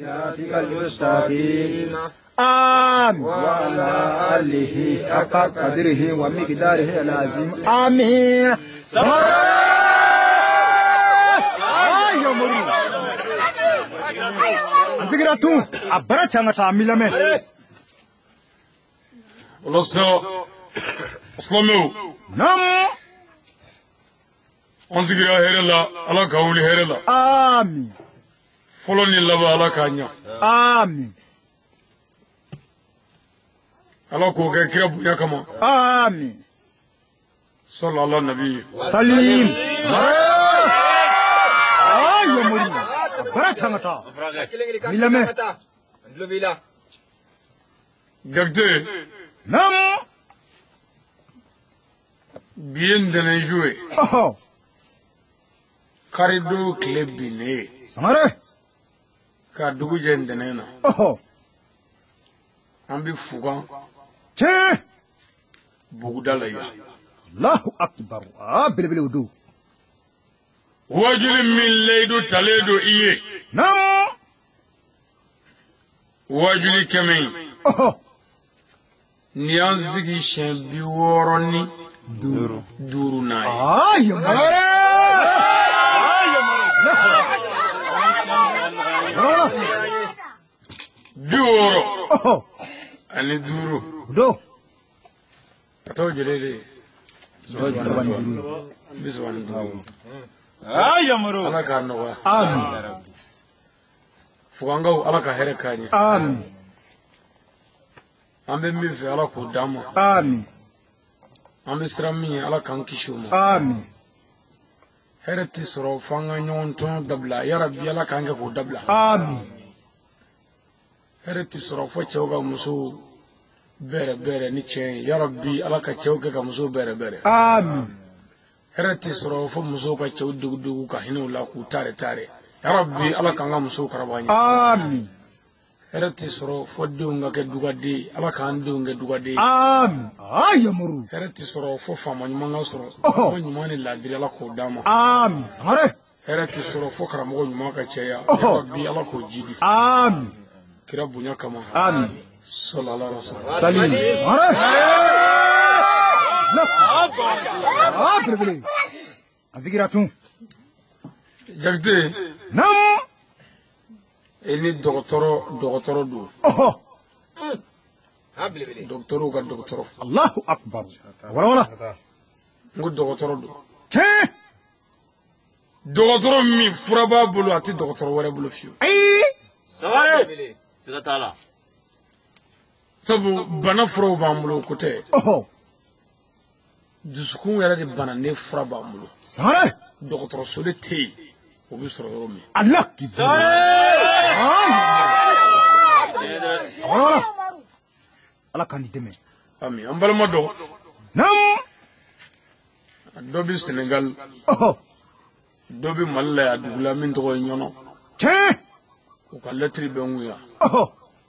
صراطك المستقيم آمين وعلى آله حق قدره ومقداره العظيم آمين Azigiratu abara changa ta milame Oloso Oslomo nam onzigira herela ala kawuli herela amin foloni laba ala kanya amin ala ko ke kira bunya kama amin sallallahu nabi salim ayo muri abara changa ta milame gagde nam bien de ne jouer oh karido club bine samare ka dugu jendene na oh ambi fugan che bugdala ya Allahu akbar bilbil wudu wajili min leidu taledo iye nam wajili kemen oh nianzigi shen bi woroni duru nai ayo bi woro oh ani duru do ataw jelele biswan duru ayamuru ala ka no amin fugangaw ala ka here kanye amin ambe mi fe ala ko dama amin ambe srami ala kan kishuma amin hereti soro fanga nyon ton dabla ya rabbi ala kan ga ko dabla amin hereti soro fo chewga muso bere bere ni chen ya rabbi ala ka chewga ga muso bere bere amin hereti soro fo muso ka chew dugu dugu ka hinu la ku tare tare ya rabbi ala kan ga muso karabanya amin hereti soro fo dunga ke dugade ala kan dunga dugade amin ayamuru hereti soro fo fama nyuma soro Oh. mo nyuma ni ladiri ala ko dama amin samare hereti soro fo karamo nyuma ka cheya Oh. ya rabbi ala ko jidi amin kira bunya kama amin sallallahu alaihi wasallam salim samare la bilbil azigiratu jagde nam eni dogotoro do oh doktoro ga doktoro Allahu akbar wala ngo dogotoro do che dogotoro mi furaba bulu ati dogotoro wore bulu fiyo ai sigatala sabu bana furo ba mulo kote oh dusukun yara de bana ne fura ba mulo samare dogotoro so de te o bi soro yoro mi Allah ki wala ala kan deme ami ambalma do nam do bi Senegal oh do bi Mali ya dugula min to nyono che o ka letri be nguya oh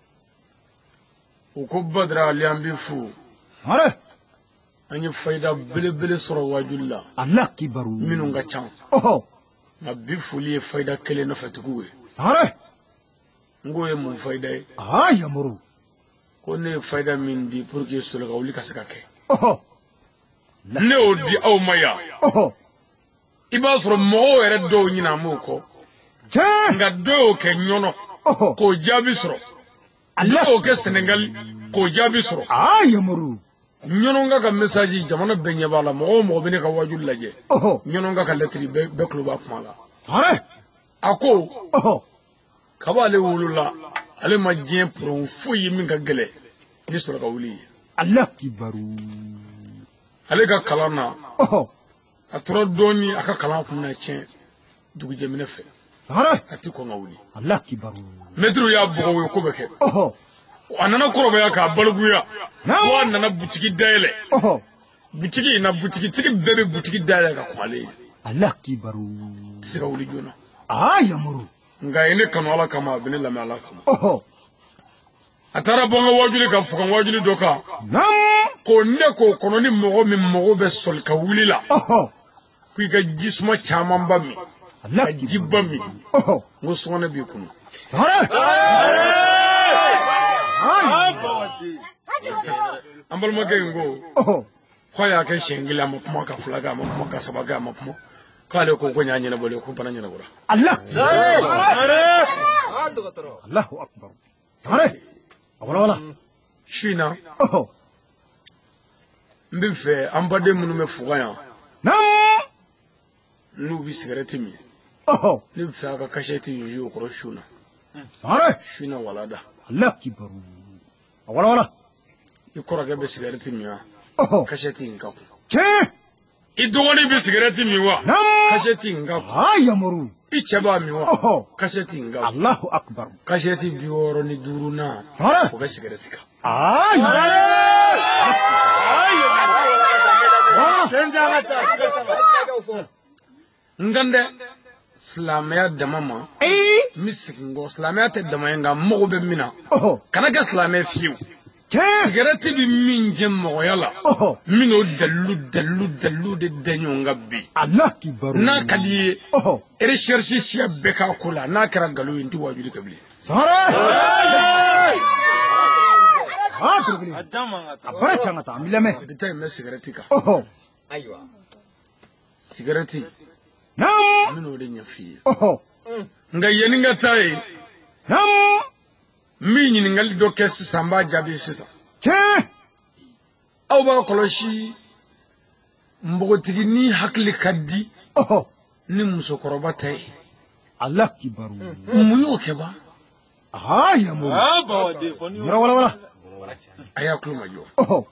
o ko badra ali ambi fu samare anyi fayda bele bele soro wajulla Allah ki baru minu nga chan oh na bi fuli e fayda kele no fatuguwe samare ngoye mun fayda ayamuru ko ne fayda min di pour que solo ka wuli kasaka ke oh ne o di aw maya oh iba soro mo ere do nyina mo ko che nga do ke nyono oh ko jabi soro Allah do ke Senegal ko jabi soro ayamuru nyono nga ka message jamana benye bala mo bine ka wajul laje oh nyono nga ka letri be kluba kumala samare ako oh kabale wulula ale ma jien pro fuyi min ka gele ni soro ka wuli Allah ki baru ale ka kalana oh atoro doni aka kalan kunna chen dugu jemine fe samare ati ko ngawuli Allah ki baru metro ya bugo we ko beke oh anana koroba ya ka balguya Naam. wa nana butiki dayele oh butiki na butiki tiki bebe butiki dayele ka kwale Allah ki baru sika wuli jona ayamuru nga ine kanu ala kama bine lame ala kama oh atara bonga wajuli ka fukan wajuli doka nam ko ne ko kono ni mogo min mogo be sol ka wuli la oh ku ga jisma chaman ba mi Allah ka ki jibba mi oh ngo sona bi kunu Sare. Ambal magengo. Oh. Kwaya ke shengila mapuma ka fulaga mapuma ka sabaga mapuma. Kale ko gonya nyina bole ko bana nyina gura. Allah. Allahu akbar. Sare. Wala. Shina. Oh. Mbife ambade munu me fugaya. Nam. Nu bi cigarette mi. Oh. Ni fa ka kasheti yuju ko shuna. Sare. Shina walada. Allah kibaru. Wala. Ikora ga be cigarette mi wa. Oh. Kasheti ngako. Che. Idogoni bi cigarette mi wa. Nam. Kasheti ngako. Ayamuru. Ichaba mi wa. Oh. Kasheti ngako. Allahu akbar. Kasheti bioro ni duruna. Sare. Ko ga cigarette ka. Ay. Ngande Islamaya damama misikingo Islamaya te damayenga mogo be mina Oh. kana ga Islamaya fiu Che. sigareti bi min jemmo yala Oh. mino dallu de danyonga bi Allah kibaru. na kadi Oh. recherche sia beka kula na kara galu inti wajuli kabli Sare. Ah, kurguli. Adamanga ta. Abara changata amilame. bitay me sigareti ka Oh. sigareti Nam. mino de nyafi Oh. nga yeninga tay Nam. mi nyini ngali do kesi samba jabi sisa Che. aw ba koloshi mbogotigi ni hakli kaddi Oh. ni musokoroba tay Allah kibaru. munyo keba Ayamuru. Bawade foni. Wala. aya kluma jo Oh.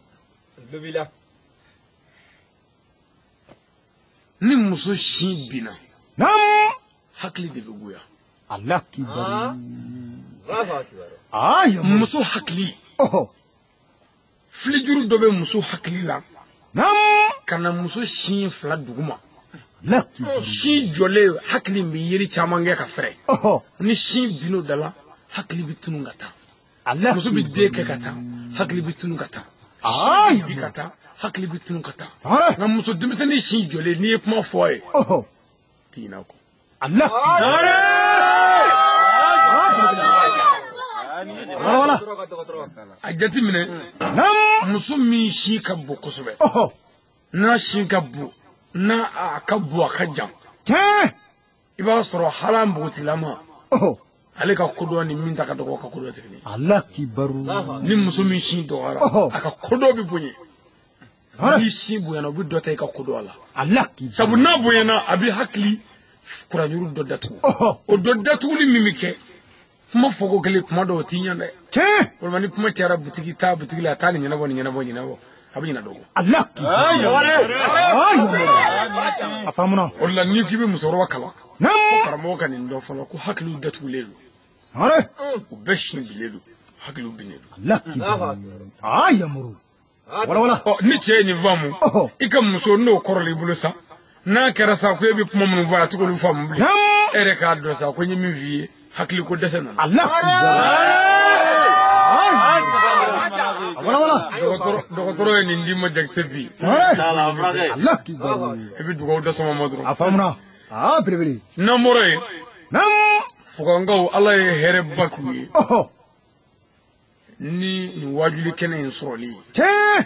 ni muso shi bina Nam. hakli de luguya Allah kibaru. Ayamuru. muso hakli Oh. flijuru dobe muso hakli la Nam. kana muso shi fla duguma Allah kibaru. shi jole hakli mi yiri chamange ka fere Oh. ni shi bino dala hakli bitunu ngata Allah muso bi deke kata hakli bitunu ngata Ay. bi kata hakli bitunu ngata Sare. na muso dimisani shi jole ni kuma foye Oh. tina ko Allah. Wala. a jati mine Nam. muso min shi ka bo kosɛbɛ Oh. n'a shi ka bo n'a a ka bo a ka jan Che. i b'a sɔrɔ hala npogotigilama Oh. ale ka kodɔn ni min ta ka dɔgɔ ka kodɔn tɛ kelen Allah kibaru. ni muso min si dɔgɔyara Oh. a ka kodɔn bi bonya Sare. ni si bonyana o bi dɔ ta i ka kodɔn a la Allah kibaru. sabu n'a bonyana a bi hakili kurajuru dɔ datugu Oh. o dɔ datuguli min bi kɛ kuma fɔko kelen kuma dɔw ti ɲɛ dɛ Che. walima ni kuma cayara butigi ta butigi la a taa ni ɲɛnabɔ a bɛ ɲɛna dɔgɔ Allah kibaru. Ayamuru. Afamuna. o la ni k'i bɛ musokɔrɔba kalan Nam. karamɔgɔ ka nin dɔn fɔlɔ ko hakiliw datugulen don Sare. u bɛɛ sin bilen don hakiliw binnen don Allah kibaru. Ayamuru. Wala. ɔ ni cɛ ye nin faamu Oh. i ka muso n'o kɔrɔla i bolo sa n'a kɛra sa ko e bɛ kuma minnu fɔ a t'olu faamu bilen Nam. e yɛrɛ k'a dɔn sa ko n ye min f'i ye hakili ko dɛsɛ nana Allah kibaru. Wala. dɔgɔtɔrɔ ye nin d'i ma jakite bi Sare. Tala frage. Allah kibaru. i bɛ dugawu da sama ma dɔrɔn Afamuna. Ah, belebele. n'an bɔra yen Nam. fugankaw ala ye hɛrɛ ba k'u ye Oh. ni nin wajuli kɛnɛ in sɔrɔli ye Che.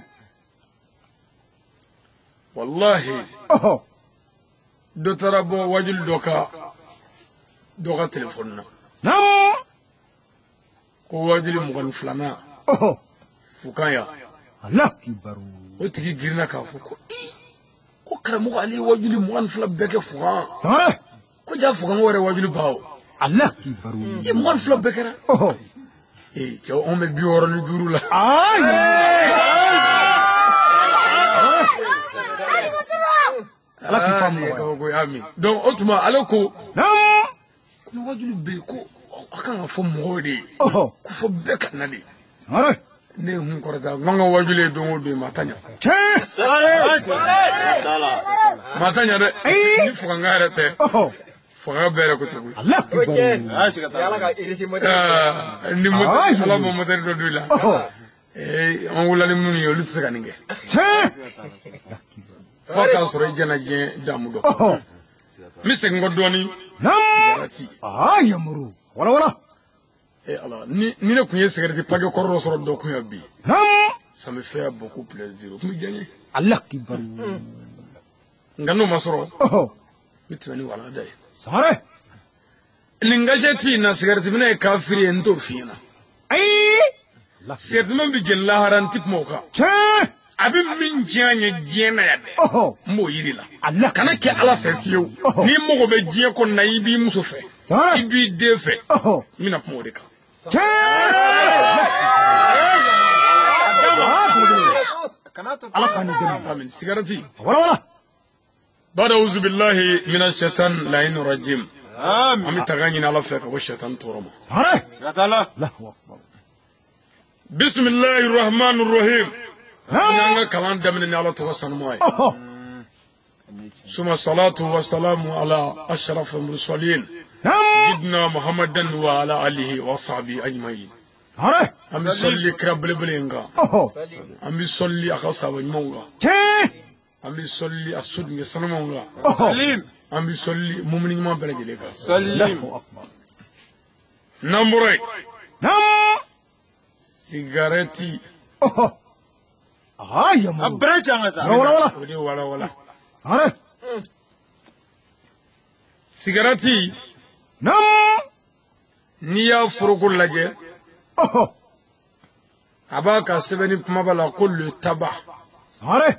walahi Oh. dɔ taara bɔ wajuli dɔ ka telefɔni na Nam. ko wajuli 22nan Oh. fukan ya Allah kibaru. o tigi girinna k'a fɔ ko karamɔgɔ ale ye wajuli 22 bɛɛ kɛ fugan Sare. ko ja fugan wɛrɛ wajuli ba o Allah kibaru. 22 bɛɛ kɛra Oh. cɛw anw bɛ 65 la Ay. Allah ki famu ne ka ko y'a min donc o tuma ale ko Nam. ko ni wajuli bɛ yen ko a kan ka fɔ mɔgɔw de ye Oh. ko fɔ bɛɛ ka na de Sare. ne ye hun kɔrɔta n ka wajuli ye don o don ma ta ɲa Che. Tala. ma ta ɲa dɛ ni fuganka yɛrɛ tɛ Oh. fanga bɛɛ yɛrɛ ko tuguni Allah kibaru. Siga tala. ni moteur ala ma moteur dɔ don i la Oh. an wulila ni minnu ye olu tɛ se ka nin kɛ Che. fo k'a sɔrɔ i jɛna diɲɛ damu dɔ Oh. n bɛ segin kɔ dɔɔni Nam. sigarati Ayamuru. Wala. Et alors, ni ne kun ye cigarette paquet kɔrɔ sɔrɔ dɔ kun ya bi. Ça me fait beaucoup plaisir. O kun bɛ diya n ye. Allah kibaru. Nka n'o ma sɔrɔ. Oh. N bɛ tɛmɛ ni walanda ye. Sare. Nin gazeti na cigarette minɛ ye kafiri ye n t'o f'i ɲɛna. Ayi. Cigarette min bɛ jɛn lahara n ti kuma o kan. Tiɲɛ. A bɛ min diya n ye diɲɛ na yan dɛ. Oh. N b'o yiri la. Allah. Kana kɛ ala fɛ fiyewu. N'i mago bɛ diɲɛ kɔnɔna i b'i muso fɛ. Sare. I b'i den fɛ. Oh. N bɛna kuma o de kan. Allah kan dɛmɛ. Amin. Cigarette. Wala. بعد أعوذ بالله من الشيطان اللعين الرجيم آمين. أمي تغني على فك والشيطان تورما Sare. Ratala. Allahu akbar. بسم الله الرحمن الرحيم Nam. أنا كلام دمني على توسط ماي Oh. ثم الصلاة والسلام على أشرف المرسلين Nam. سيدنا محمد وعلى آله وصحبه أجمعين Sare. أمي صلي كرب لبلينغا Oh. أمي صلي أخصاب مونغا Tiɲɛ. أمي صلي أسود يسلمونغا Oh. Salim. أمي صلي مؤمنين ما بلجليكا Salim. Allahu akbar. نمبري Nam. سيجارتي Oh. Ay amuru. Abra changata. Wala. ودي ولا Sare. سيجارتي Nam. نيا فروكو لجي Oh. أباك سبني بمبلا كل تبع Sare.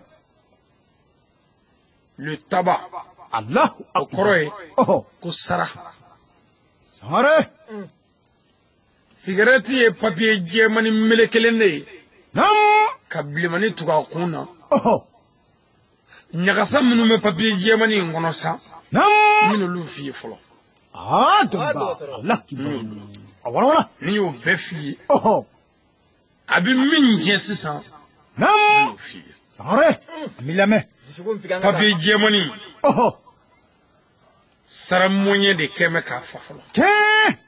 le tabac Allahu akbar. okoroye Oh. ko sara Sare. cigarette ye papier jɛmani melekelen de ye Nam. ka bilemani tugu a kun na Oh. ɲagasa minnu bɛ papier jɛmani in kɔnɔ sa Nam. n bɛna olu f'i ye fɔlɔ Ah, dɔnba. Allah kibaru. Wala. ni y'o bɛɛ f'i ye Oh. a bɛ min jɛ sisan n Nam. bɛn'o f'i ye Sare. Mi lamɛn. papier jɛmani Oh. sara mɔɲɛ de kɛ mɛ k'a fa fɔlɔ Tiɲɛ.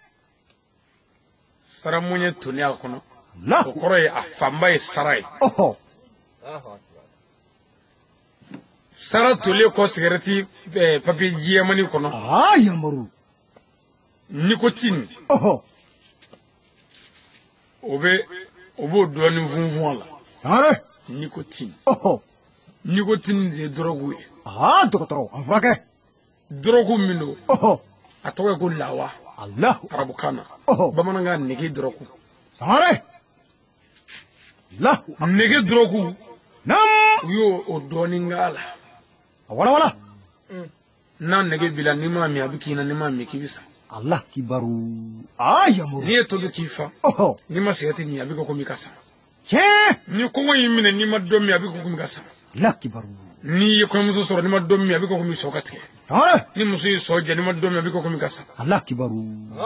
sara mɔɲɛ tonnen a kɔnɔ o Allahu. kɔrɔ ye a fanba ye sara ye Oh. sara tolen kɔ cigarette papier jɛmani kɔnɔ Ah, yamaru. nicotine Oh. o b'o dɔɔnin funfun a la Sare. nicotine Oh. nicotine de ye dɔrɔgu ye Ah, dɔgɔtɔrɔ. An furakɛ. dɔrɔgu min don Oh. a tɔgɔ ye ko lawa Allahu. arabukan na Oh. bamanankan nege dɔrɔgu Sare. Allahu. nege dɔrɔgu Nam. u y'o o dɔɔnin k'a la Wala. n'a nege b'i la n'i m'a min a bɛ k'i na n'i m'a min k'i bɛ sa Allah kibaru. Ah, yamaru. n'i ye tobi k'i fa Oh. n'i ma sigɛrɛti min a bɛ kɛ komi i ka sa Tiɲɛ. ni kɔngɔ y'i minɛ n'i ma dɔ min a bɛ kɛ komi i ka sa Allah kibaru. n'i ye kɔɲɔmuso sɔrɔ n'i ma dɔ min a bɛ kɛ komi i sɔ ka tigɛ Sare. ni muso y'i sɔ jɛ n'i ma dɔ min a bɛ kɛ komi i ka sa Allah kibaru.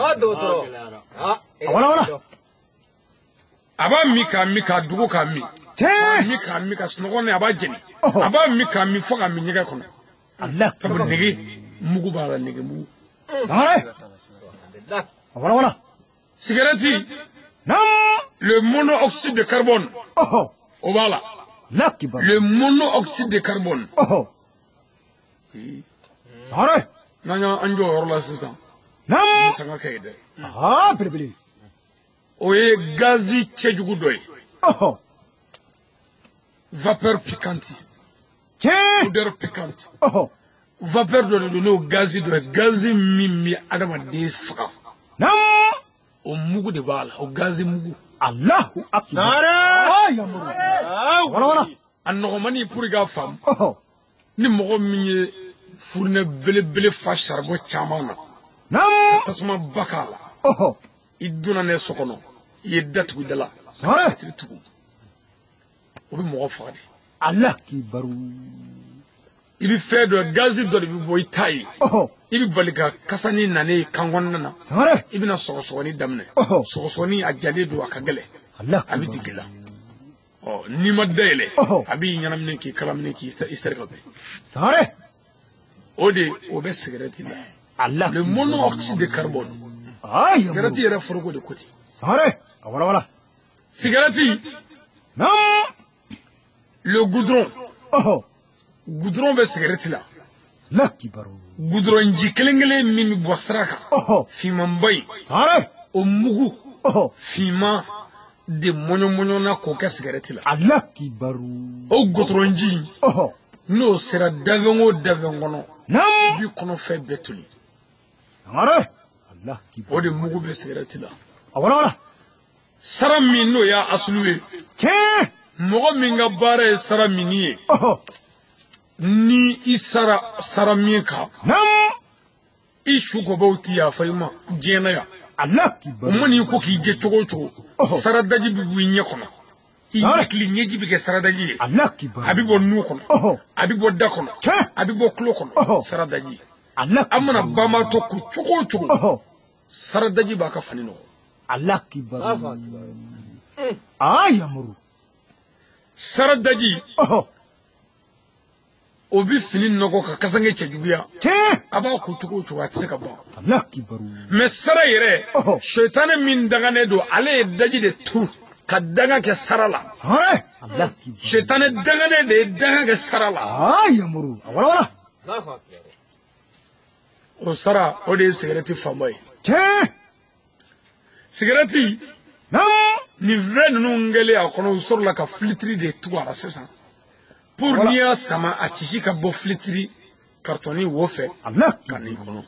Ah, Wala. a b'a min k'a min k'a dogo k'a min Tiɲɛ. min k'a min ka sunɔgɔ ni a b'a jeni Oh. a b'a min k'a min fo k'a min ɲɛgɛn kɔnɔ Allah sabu kibaru. nege mugu b'a la nege mugu Sare. Wala. cigarette Nam. le monoxyde de carbone Oh. o b'a la Allah kibaru. le monoxyde de carbone Oh. Sare. n'an y'an jɔ o yɔrɔ la sisan Nam. an bɛ sanga kɛ yen dɛ Ah, belebele. o ye gazi cɛjugu dɔ ye Oh. vapeur piquante Tiɲɛ. odeur piquante Oh. vapeur dɔ de don n'o gazi dɔ ye gazi min bɛ adamaden faga Nam. o mugu de b'a la o gazi mugu Allahu akbar. Sare. Ah, yamaru. Ah. Wala. a nɔgɔmani pour i k'a faamu Oh. ni mɔgɔ min ye furinɛ belebele fa charbon caman na Nam. tasuma ba k'a la Oh. i donna ne so kɔnɔ i ye datugu da la Sare. tiri tugu o bɛ mɔgɔ faga de Allah kibaru. i bɛ fɛn dɔ gazi dɔ de bɛ bɔ i ta ye Oh. i bɛ bali ka kasa ni nane ye kan kɔnɔna na Sare. i bɛna sɔgɔsɔgɔni daminɛ Oh. sɔgɔsɔgɔni a jalen don a ka gɛlɛn Allah a bɛ kibaru. digi la ɔ n'i ma dayɛlɛ Oh. a b'i ɲɛnaminɛ k'i kalaminɛ k'i sɛri ka bɛn Sare. o bɛ cigarette la Allah le kibaru. monoxyde de carbone Ah, cigarette yamaru. yɛrɛ foroko de ko ten Sare. Wala. cigarette Nam. le goudron Oh. goudron bɛ cigarette la Allah kibaru. goudron ji kelen kelen min bɛ bɔ sira kan Oh. fimanba in Sare. o mugu finman de mɔɲɔ na k'o kɛ sigɛrɛti la. Allah kibaru. O gɔtɔrɔnji n'o sera dafɛn o dafɛn kɔnɔ Nam. bi kɔnɔfɛn bɛɛ toli. Sangare. Allah kibaru. O de mugu bɛ sigɛrɛti la. Awala. Sara min n'o y'a asulu ye. Tiɲɛ. Mɔgɔ min ka baara ye sara min ye. Ni i sara min kan. Nam. I su kɔbaw ti yafa i ma diɲɛ na yan. Allah O kibaru. ma n'i ko k'i jɛ cogo o cogo. Saradaji bɛ bɔ i ɲɛ kɔnɔ. I hakili ɲɛji bɛ kɛ saradaji ye. Allah kibaru. A bɛ bɔ nu kɔnɔ. A bɛ bɔ da kɔnɔ. Tiɲɛ. A bɛ bɔ tulo kɔnɔ. Saradaji. Allah An mana kibaru. bamatɔ ko cogo o cogo. Saradaji b'a ka fani nɔgɔ. Allah kibaru. Ayamuru. Saradaji o bɛ fini nɔgɔ ka kasange cɛjuguya. Tiɲɛ. A b'a ko cogo o cogo a tɛ se ka ban. Allah kibaru. Mais sara yɛrɛ shetani min danganen don ale ye daji de tu ka danga kɛ sara la. Sangare. Allah kibaru. Shetani danganen de ye danga kɛ sara la. Ayamuru. Awala. O sara o de ye sigɛrɛti fanba ye. Tiɲɛ. Sigɛrɛti Nam. nin fɛn ninnu kɛlen a kɔnɔ u sɔrɔla ka filitiri de tugu a la sisan pour n'i y'a sama a tisi ka bɔ filitiri karitɔni wo fɛ Allah ka n'i kɔnɔ.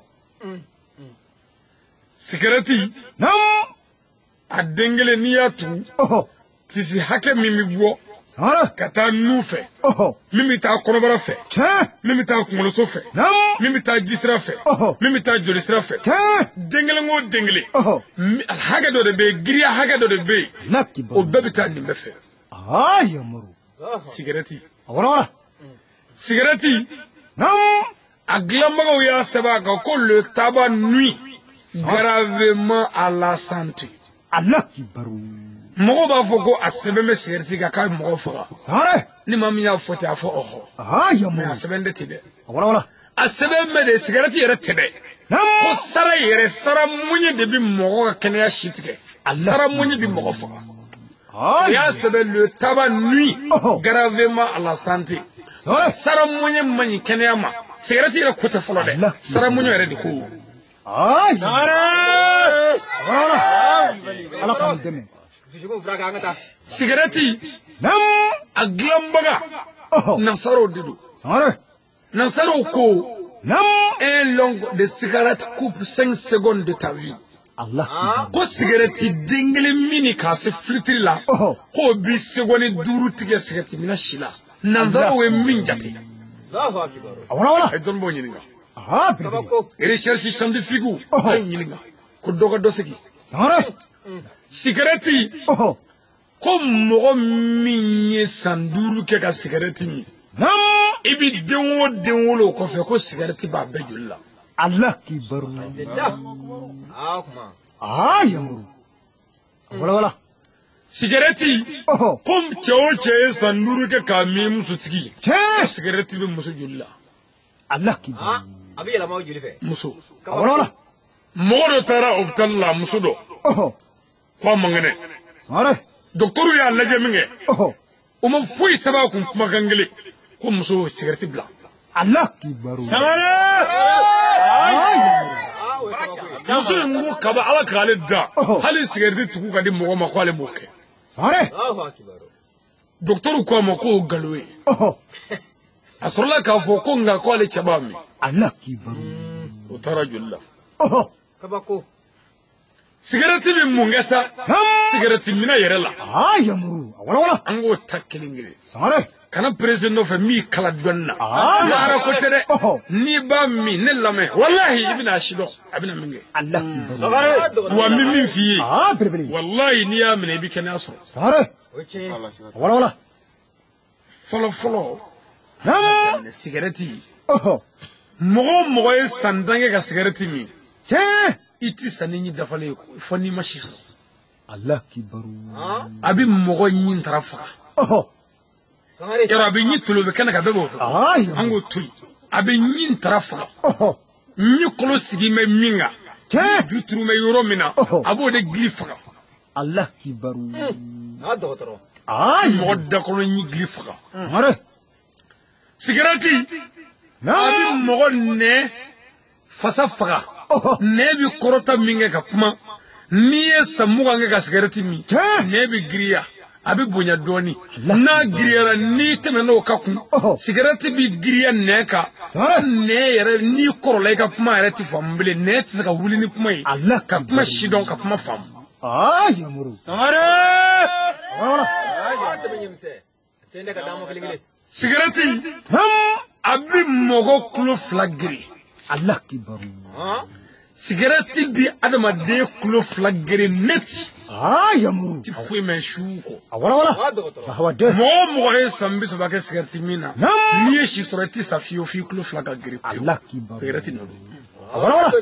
Sigɛrɛti Nam. a den kelen n'i y'a tugu tisi hakɛ min bɛ bɔ Sangare. ka taa nun fɛ min bɛ taa kɔnɔbara fɛ Tiɲɛ. min bɛ taa kunkoloso fɛ Nam. min bɛ taa jisira fɛ min bɛ taa jolisira fɛ Tiɲɛ. den kelen o den kelen hakɛ dɔ de bɛ yen giriya hakɛ dɔ de bɛ yen Allah o kibaru. bɛɛ bɛ taa nin bɛɛ fɛ. Ayamuru. Sigɛrɛti Awala. sigɛrɛti Nam. a dilanbagaw y'a sɛbɛn a kan ko le tabac nuit gravement à la santé. Allah kibaru. mɔgɔw b'a fɔ ko a sɛbɛn bɛ sigɛrɛti kan k'a bɛ mɔgɔ faga Sangare. ni maa min y'a fɔ ten a fɔ ɔhɔ mais a Ayamuru. sɛbɛn tɛ ten dɛ Awala. a sɛbɛn bɛ de sigɛrɛti yɛrɛ tɛ dɛ. Nam. Ko sara yɛrɛ sara muɲɛ de bɛ mɔgɔ ka kɛnɛya si tigɛ sara muɲɛ bɛ mɔgɔ faga o y'a sɛbɛn le tabac nuit gravement à la santé. Sangare. Sara muɲɛ man ɲi kɛnɛya ma sigɛrɛti yɛrɛ ko tɛ fɔlɔ dɛ sara muɲɛ yɛrɛ de ko. Ayamuru. Allah k'an dɛmɛ. Sigɛrɛti Nam. a dilanbaga nasaraw de don. Sangare. Nasaraw ko Nam. un long de cigarette coupe 5 secondes de ta vie. Allah kibaru. Ko sigɛrɛti den kelen min k'a se filitiri la k'o bi segɔni 5 tigɛ sigɛrɛti mina si la nansaraw ye min jate. Awala. A ye dɔnnibaaw ɲininka Belebele. recherche scientifique a y'u ɲininka ko dɔ ka dɔ sigi. Sangare. Sigɛrɛti ko mɔgɔ min ye san 5 kɛ ka sigɛrɛti min Nam. i bi den o den wolo o kɔfɛ ko sigɛrɛti b'a bɛɛ joli la. Allah kibaru. Ayamuru. Awala. Sigɛrɛti ko cɛ o cɛ ye san 5 kɛ k'a min musotigi Tiɲɛ. sigɛrɛti bɛ muso joli la. Allah kibaru. Muso Awala. mɔgɔ dɔ taara hôpital la muso dɔ k'a man kɛnɛ Sangare. dɔkitɛriw y'a lajɛ min kɛ o ma foyi sɛbɛn a kun kumakan kelen ko muso sigɛrɛti bila. Allah kibaru. muso in ko kaba ala k'ale da hali sigɛrɛti tugu ka di mɔgɔ ma k'ale m'o kɛ. Sangare. dɔkitɛriw ko a ma k'o nkalon ye a sɔrɔla k'a fɔ ko nka k'ale cɛ b'a min Allah kibaru. o taara joli la. sigɛrɛti bɛ mun kɛ sa sigɛrɛti mina yɛrɛ la Ayamuru. Awala. an k'o ta kelen kelen. Sangare. kana président nɔfɛ min kala dɔnni na baara ko tɛ dɛ n'i b'a min ne lamɛn walahi i bɛna a si dɔn a bɛna min kɛ Allah kibaru. wa n bɛ min f'i ye Belebele. walahi n'i y'a minɛ i bɛ kɛnɛya sɔrɔ. Sangare. Awala. fɔlɔfɔlɔ Nam. sigɛrɛti mɔgɔ o mɔgɔ ye san 10 kɛ ka sigɛrɛti min Tiɲɛ. i tɛ sa ni ɲi dafalen ye fɔ n'i ma si sɔrɔ Allah kibaru. a bɛ mɔgɔ ɲi tara faga yɔrɔ a bɛ ɲi tolo bɛ kɛnɛ kan bɛɛ b'o fɔ an Ayamuru. k'o to yen a bɛ ɲi tara faga ɲi kolo sigi bɛ min kan Tiɲɛ. ju turu bɛ yɔrɔ min na a b'o de gili faga Allah kibaru. mɔgɔ da kɔnɔ ɲi gili faga Sangare. sigɛrɛti a bɛ Nam. mɔgɔ nɛ fasa faga nɛ bɛ kɔrɔta min kɛ ka kuma ni ye samuga nge ka cigarette mi ne bi griya abi bonya doni na griya ni temeno ka kun cigarette bi griya ne ka ne yere ni korola ka kuma yere ti famble ne ti ka wuli ni kuma yi ka kuma shidon ka kuma fam ya muru Sangare. cigarette abi mogo kulo flagri Allah kibaru cigarette bi adama de kulo flagri net ya muru ti fui men shuko wala hawa de mo he sambi so ba ke cigarette mina ni e shi sorati sa fi kulo flagri Allah kibaru cigarette no wala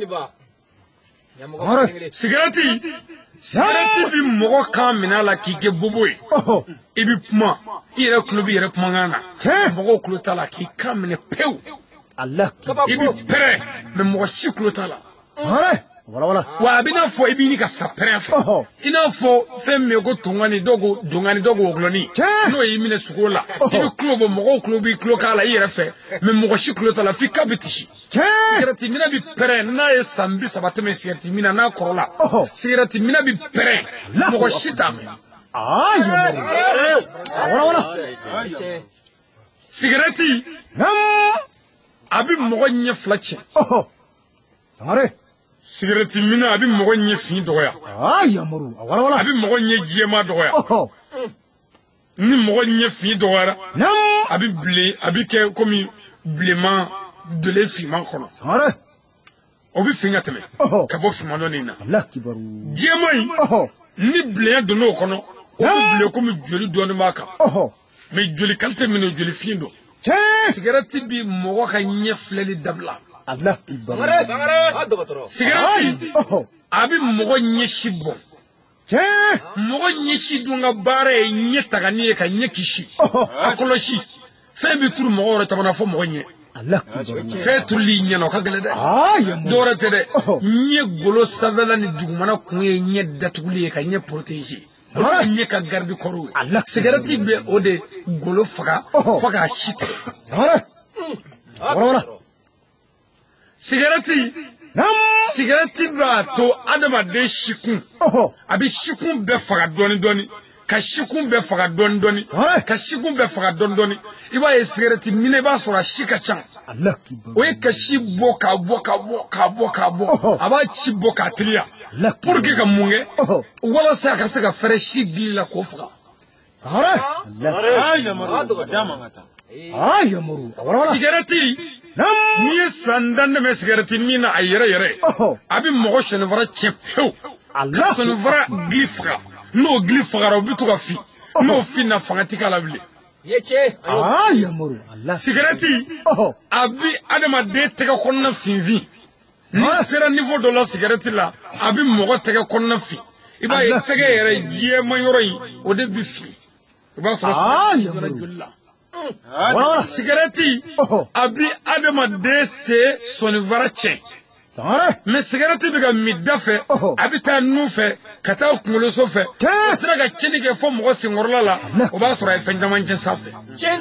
cigarette bi mogo kan mina la ki ke boboy ibi puma ire kulo bi ire puma ngana mogo kulo tala ki kan mine pew Allah ibi pere me mogo shi kulo tala wala wa bina fo ibi ni ka sapere fe ina fo fe me go tungani dogo ogloni no yi mine sukola ibi kulo bo mogo kulo bi kulo kala ire fe me mogo shi kulo tala fi kabitishi cigarette mina bi pere na ye sambi sabate me cigarette mina na korola cigarette mina bi pere mogo shita me ya muru wala cigarette abi mogo nye flache sangare cigarette mina abi mogo nye fin doya ya muru wala abi mogo nye jema doya ni mogo nye fin doya abi blé abi ke comme blément de l'effiment kono sangare obi finga teme ka bo fima no nina Allah kibaru jema yi ni blé do no kono obi blé comme joli do no maka mais joli qualité mino joli findo cigarette bi mogo ka nye fleli dabla Allah kibaru cigarette abi mogo nye shibon mogo nye shidunga bare nye tagani ka nye kishi akoloshi fe bi turu mogo ro tabana fo mogo nye Allah kibaru fe tuli nye no ka gele de ya muru dore tede nye golo savela ni dugumana kunye nye datuguli ka nye protéger nye ka garde koru cigarette be ode golo faga shite sangare wala cigarette ba to adama de shikun abi shikun be faga doni ka shikun be faga doni ka shikun be faga doni iba ye cigarette mine ba sura shika chan Allah kibaru o ye ka shibo ka bo aba chibo ka tiliya pour que ka munge wala sa ka se ka fere shigli la ko faga sangare Ya muru. Dama ngata. ya muru wala cigarette ni sandan de cigarette mina ayere abi mogo chenvara chepeu Allah chenvara glifra no glifra ro bitu ka fi no fina fangati kala bli ya muru Allah cigarette abi adama de tega konna finvi ni sera niveau de la cigarette la abi mogo tega konna fi iba ye tega yere jema yoro yi o de bi fi iba so ya julla wala cigarette abi adama de se sonivara che sangare mais cigarette bi ga midafe abi ta nufe kata kulo so fe sira ga chini ke fo mo singorla la o ba sura e fenja manche safe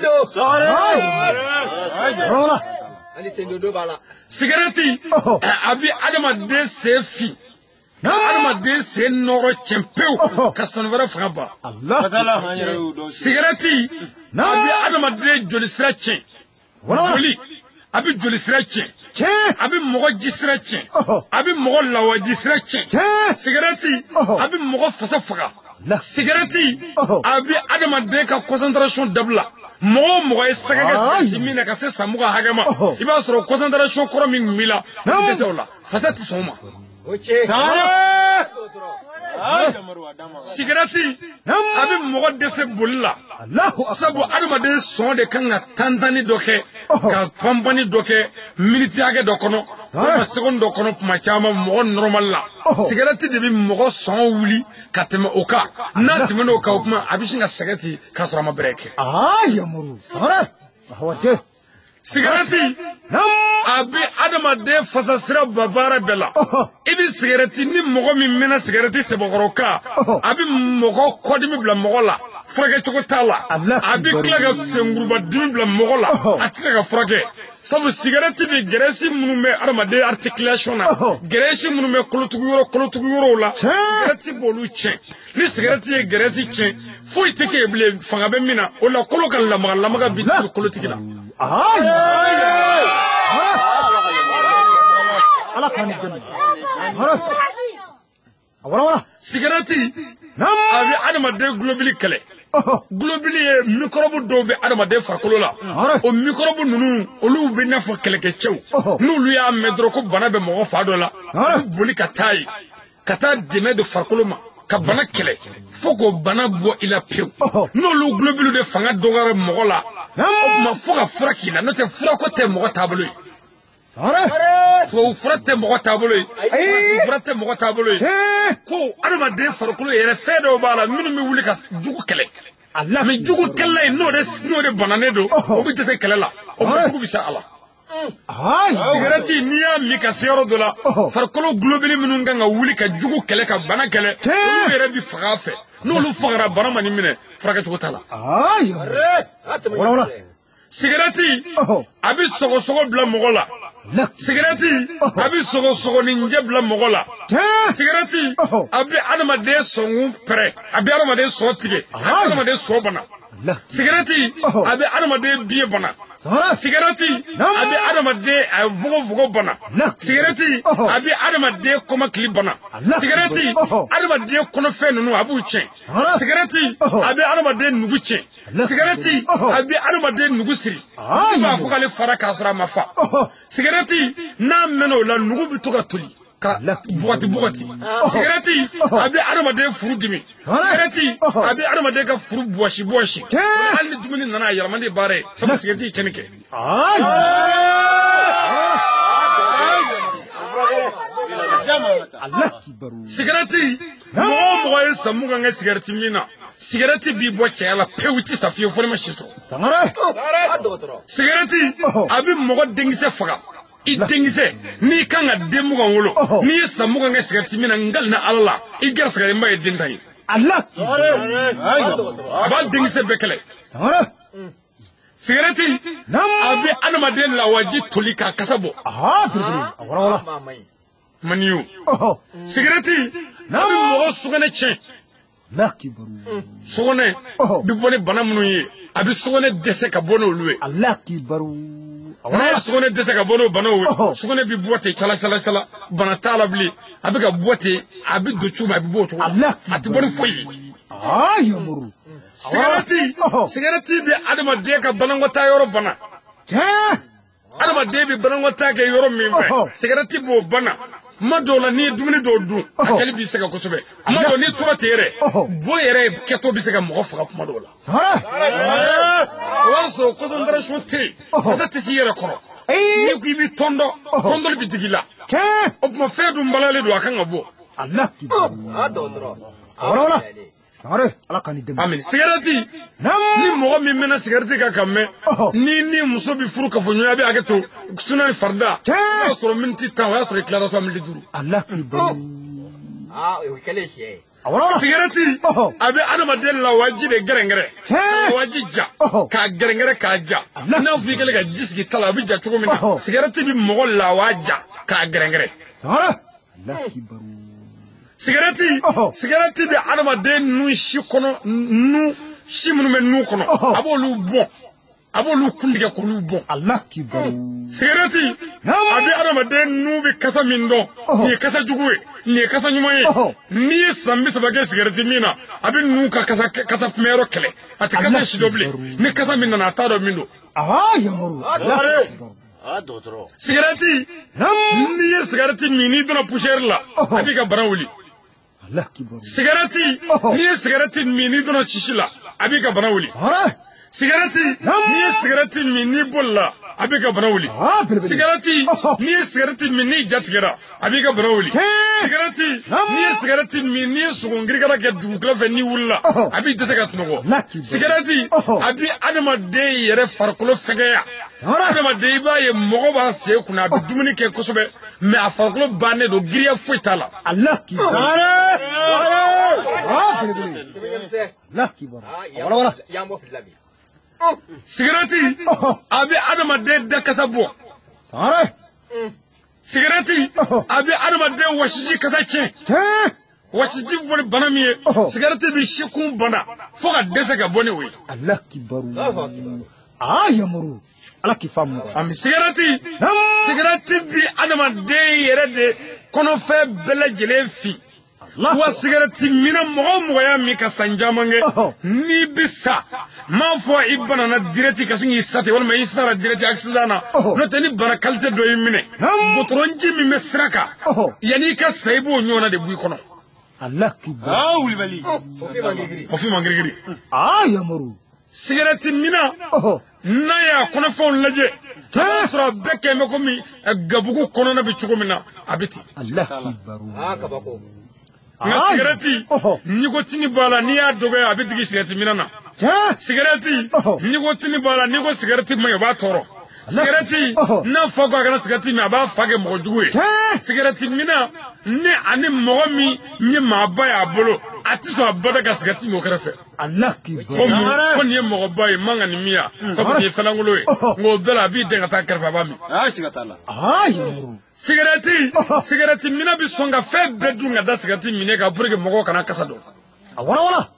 wala cigarette abi adama de se fi adama de se noro chempeu ka sonivara fraba Allah Katala hanyere udo. cigarette abi adama de joli sira che joli abi joli sira che abi mogo jisira che abi mogo lawa jisira che cigarette abi mogo fasa faga cigarette abi adama de ka concentration dabla mogo e saga ga timina ka se samuga hagama iba soro concentration koro min mila desola fasa tsoma Sangare. Ya muru dama. cigarette abi mogo dese bulla sabu adama de son de kanga tantani doke ka pampani doke minute age dokono ma seconde dokono kuma chama mogo normal la cigarette de bi mogo son wuli ka teme oka na teme no ka kuma abishinga cigarette ka sura ma break ya muru sangare hawa de cigarette abi adama de fasa sira babara bela ibi cigarette ni mogo mi mena cigarette sebokoroka abi mogo kodimi bla mogo la furakɛ cogo t'a la a bɛ tila ka senkuruba dimi bila mɔgɔ la a tɛ se ka furakɛ sabu cigarette bɛ gɛrɛsi minnu bɛ adamaden articulation na gɛrɛsi minnu bɛ kolotugu yɔrɔw la cigarette b'olu tiɲɛ ni cigarette ye gɛrɛsi tiɲɛ foyi tɛ kɛ bilen fanga bɛ min na o la kolo ka lamaga bi to kolotigi la ala kan dɛmɛ wala cigarette a bɛ adamaden globili kɛlɛ globili ye microbe dɔw bɛ adamaden farikolo la o microbe ninnu olu bɛ n'a fɔ kɛlɛkɛcɛw n'olu y'a mɛn dɔrɔn ko bana bɛ mɔgɔ fa dɔ la u boli ka taa yen ka taa dɛmɛ don farikolo ma ka bana kɛlɛ fo k'o bana bɔ i la pewu n'olu globili de fanga dɔgɔyara mɔgɔ la o tuma fo ka fura k'i la n'o tɛ furako tɛ mɔgɔ taabolo ye tubabu fura tɛ mɔgɔ taabolo ye fura tɛ mɔgɔ taabolo ye ko adamaden farikolo yɛrɛ fɛn dɔw b'a la minnu bɛ wuli ka jugu kɛlɛ mɛ jugu kɛlɛ in n'o de bananen don o bɛ dɛsɛ kɛlɛ la o bɛ jugu bɛ se a la cigarette n'i y'a min ka se yɔrɔ dɔ la farikolo globili minnu kan ka wuli ka jugu kɛlɛ ka bana kɛlɛ olu yɛrɛ bɛ faga a fɛ n'olu fagara bana ma ni minɛ furakɛcogo t'a la cigarette a bɛ sɔgɔsɔgɔ bila mɔgɔ la cigarette a bɛ sɔgɔsɔgɔninjɛ bila mɔgɔ la cigarette a bɛ adamaden sɔnkun pɛrɛ a bɛ adamaden sɔ tigɛ a bɛ adamaden sɔ bana cigarette a bɛ adamaden biye bana cigarette a bɛ adamaden fogofogo bana cigarette a bɛ adamaden kɔmɔkili bana cigarette adamaden kɔnɔfɛn ninnu a b'u tiɲɛ cigarette a bɛ adamaden nugu tiɲɛ cigarette a bɛ adamaden nugu siri i b'a fɔ k'ale fara k'a sɔrɔ a ma fa cigarette n'a mɛnna o la nugu bɛ to ka toli ka bɔgɔti cigarette a bɛ adamaden furu dimi cigarette a bɛ adamaden ka furu bɔsi hali ni dumuni nana a yɛlɛma de baara ye sabu cigarette ye tiɲɛni kɛ cigarette mɔgɔ ye san mugan kɛ cigarette min na cigarette b'i bɔ cɛya la pewu tɛ sa fiyewu fo ne ma si sɔrɔ cigarette a bɛ mɔgɔ denkisɛ faga i denkisɛ n'i kan ka den mugan wolo n'i ye san mugan kɛ cigarette min na ngali na ala la i garisigɛlenba ye den ta ye a b'a denkisɛ bɛɛ kɛlɛ cigarette a bɛ adamaden lawaji toli k'a kasa bɔ maniyo cigarette a bɛ mɔgɔ sugunɛ tiɲɛ sugunɛ bɛ bɔ ni bana minnu ye a bɛ sugunɛ dɛsɛ ka bɔ n'olu ye n'a ye sugunɛ dɛsɛ ka bɔ n'o banaw ye sugunɛ bɛ bɔ ten cala bana t'a la bilen a bɛ ka bɔ ten a bɛ don cogo min a bɛ bɔ o cogo la a tɛ bɔ ni foyi ye cigarette bɛ adamaden ka banakɔtaa yɔrɔ bana adamaden bɛ banakɔtaa kɛ yɔrɔ min fɛ cigarette b'o bana kuma dɔw la n'i ye dumuni dɔw dun a kɛli b'i sɛgɛn kosɛbɛ kuma dɔw n'i tora ten yɛrɛ bo yɛrɛ kɛtɔ bɛ se ka mɔgɔ faga kuma dɔw la o b'a sɔrɔ concentration tɛ yen fasa tɛ s'i yɛrɛ kɔrɔ n'i ko i bɛ tɔndɔli bɛ digi i la o tuma fɛn dun balalen don a kan ka bɔ ami cigarette ni mɔgɔ min mɛnna cigarette kan ka mɛn ni muso bɛ furu kafoɲɔgɔnya bɛ hakɛ to sunan ni farida o y'a sɔrɔ miniti 10 o y'a sɔrɔ i tilara so miniti 5 cigarette a bɛ adamaden lawaji de gɛrɛngɛrɛ lawaji ja k'a gɛrɛngɛrɛ k'a ja n'a fɔ i kɛlen ka ji sigi ta la a bɛ ja cogo min na cigarette bɛ mɔgɔ lawa ja k'a gɛrɛngɛrɛ cigarette bɛ adamaden nun si kɔnɔ si minnu bɛ nun kɔnɔ a b'olu bɔn a b'olu kun tigɛ k'olu bɔn cigarette a bɛ adamaden nun bɛ kasa min dɔn nin ye kasa jugu ye nin ye kasa ɲuman ye n'i ye san 30 kɛ cigarette min na a bɛ nun ka kasa kunbɛyɔrɔ kɛlɛ a tɛ kasa si dɔ bilen ni kasa min nana a t'a dɔn min don cigarette n'i ye cigarette min n'i donna poussière la a b'i ka bana wuli cigarette n'i ye cigarette min n'i donna sisi la a b'i ka bana wuli cigarette n'i ye cigarette min n'i bolila a b'i ka bana wuli cigarette n'i ye cigarette min n'i jatigɛra a b'i ka bana wuli cigarette n'i ye cigarette min n'i ye sogongirikara kɛ dugukolo fɛ n'i wulila a b'i dɛsɛ ka tunɔgɔ cigarette a bɛ adamaden yɛrɛ farikolo fɛgɛya adamaden i b'a ye mɔgɔ b'a sen kunna a bɛ dumuni kɛ kosɛbɛ mɛ a farikolo bannen don giriya foyi t'a la Allah kibaru wala wala sigarati abi adamaden da kasa bɔ sangare sigarati abi adamaden wasiji kasa tiɲɛ wasiji bɔli bana min ye sigarati bi sikun bana fo ka dɛsɛ ka bɔ ni o ye Allah kibaru yamuru ala ki famu ami sigarati bi adamaden yɛrɛ de kɔnɔfɛn bɛɛ lajɛlen fin wa sigarati mina mɔgɔ ya mi ka san caman kɛ ni bi sa m'a fɔ i banana direct ka sin k'i sa ten walima i sara direct accident na n'o tɛ ni bana qualité dɔ y'i minɛ gotɔrɔnji min bɛ sira kan yanni i ka sa i b'o ɲɔgɔnna de bɔ i kɔnɔ Allah kibaru wulibali o fi ma girigiri yamuru sigarati mina n'a y'a kɔnɔfɛnw lajɛ a b'a sɔrɔ a bɛɛ kɛmɛ komi gabugu kɔnɔna bɛ cogo min na a bɛ ten Allah kibaru nka sigarati nikotini b'a la n'i y'a dɔgɔya a bɛ digi sigarati mina na sigarati nikotini b'a la n'i ko sigarati man ɲi o b'a tɔɔrɔ sigarati n'a fa ko a kana sigarati min a b'a fa kɛ mɔgɔ jugu ye sigarati mina ni ani mɔgɔ min ye maaba y'a bolo a tɛ sɔn a bada ka sigarati min o kɛrɛfɛ Allah kibaru ko nin ye mɔgɔba ye man ka nin min ya sabu nin ye fɛlankolon ye nka o bɛɛ la a b'i den ka taa kɛrɛfɛ a b'a min siga t'a la yamuru sigarati mina bɛ sɔn ka fɛn bɛɛ dun ka da sigarati minɛ ka pour que mɔgɔw kana kasa dɔn wala wala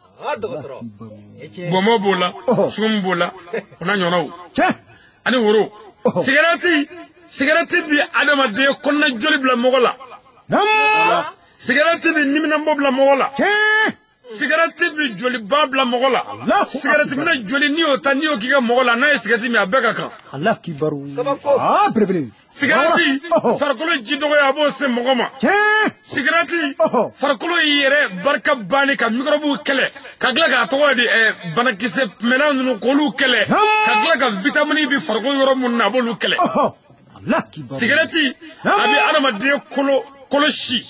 bɔnbɔn b'o la sun b'o la o n'a ɲɔgɔnnaw ani woro sigarati bi adamaden kɔnɔna joli bila mɔgɔ la sigarati bi niminanbɔ bila mɔgɔ la sigarati bi joliba bila mɔgɔ la sigarati mina joli n'i y'o ta n'i y'o k'i ka mɔgɔ la n'a ye sigarati min a bɛɛ ka kan Allah kibaru belebele sigarati farikolo ji dɔgɔya a b'o se mɔgɔ ma sigarati farikolo y'i yɛrɛ barika banni ka microbe kɛlɛ ka tila k'a tɔgɔ di banakisɛ mɛnna ninnu k'olu kɛlɛ ka tila ka vitamine bi farikolo yɔrɔ minnu na a b'olu kɛlɛ sigarati a bɛ adamaden kolo si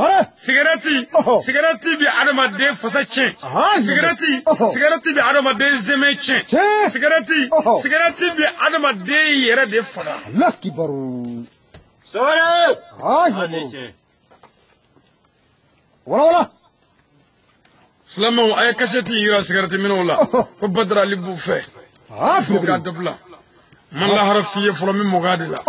sigarati bi adamaden fasa tiɲɛ sigarati bi adamaden zɛmɛ tiɲɛ sigarati bi adamaden yɛrɛ de faga Allah kibaru wala silamɛw a ye kasɛti yira sigarati minɛw la ko badara ali b'u fɛ fo k'a dabila man lahara f'i ye fɔlɔ min mɔgɔya de la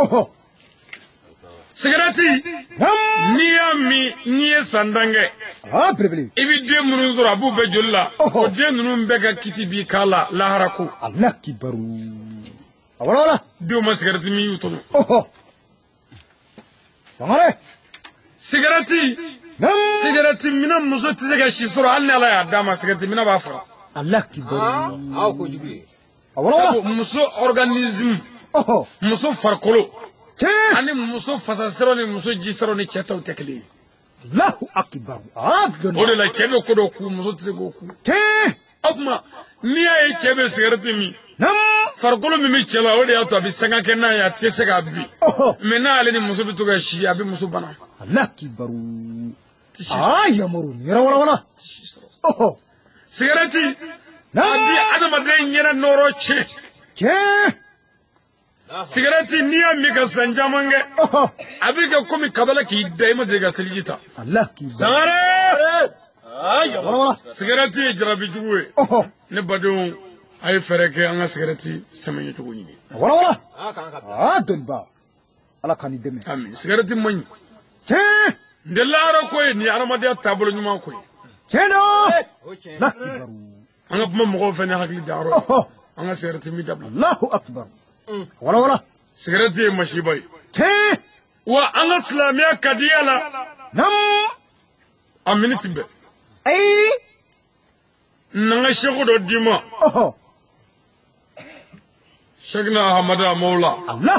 sigarati n'i y'a min n'i ye san tan kɛ i bɛ den minnu sɔrɔ a b'u bɛɛ joli la o den ninnu bɛɛ ka kiti b'i k'a la lahara ko Allah kibaru wala denw ma sigarati min y'u tɔnɔ sangare sigarati mina muso tɛ se ka si sɔrɔ hali ni Ala y'a d'a ma sigarati mina b'a faga Allah kibaru sabu muso organisme muso farikolo ani muso fasasiro ni muso jisiro ni cɛ taw tɛ kelen ye Allahu akbar o de la cɛ bɛ ko dɔ ku muso tɛ se k'o ku o tuma n'i y'a ye cɛ bɛ sigarati min farikolo min bɛ cɛ la o de y'a to a bɛ sanga kɛ n'a ye a tɛ se k'a bin mɛ n'ale ni muso bɛ to ka si a bɛ muso bana Allah kibaru yamuru yɛrɛ wala sigarati a bɛ adamaden yɛrɛ nɔrɔ tiɲɛ sigarati n'i y'a min ka san caman kɛ a bɛ kɛ komi kabala k'i da i ma deli ka seliji ta sangare sigarati ye jarabi jugu ye ne badenw a ye fɛɛrɛ kɛ an ka sigarati sɛmɛɲɛ cogo ɲini dɔnniba Ala ka ni dɛmɛ ami sigarati man ɲi n tɛ lahara ko ye nin ye adamadenya taabolo ɲuman ko ye an ka kuma mɔgɔw fɛ ni hakili dayɔrɔ ye an ka sigarati min dabila Allahu akbar wala sigarati ye masiba ye wa an ka silamɛya kadiya la a miniti bɛɛ n'an ka seko dɔ d'i ma Shekina Ahmadu Amawla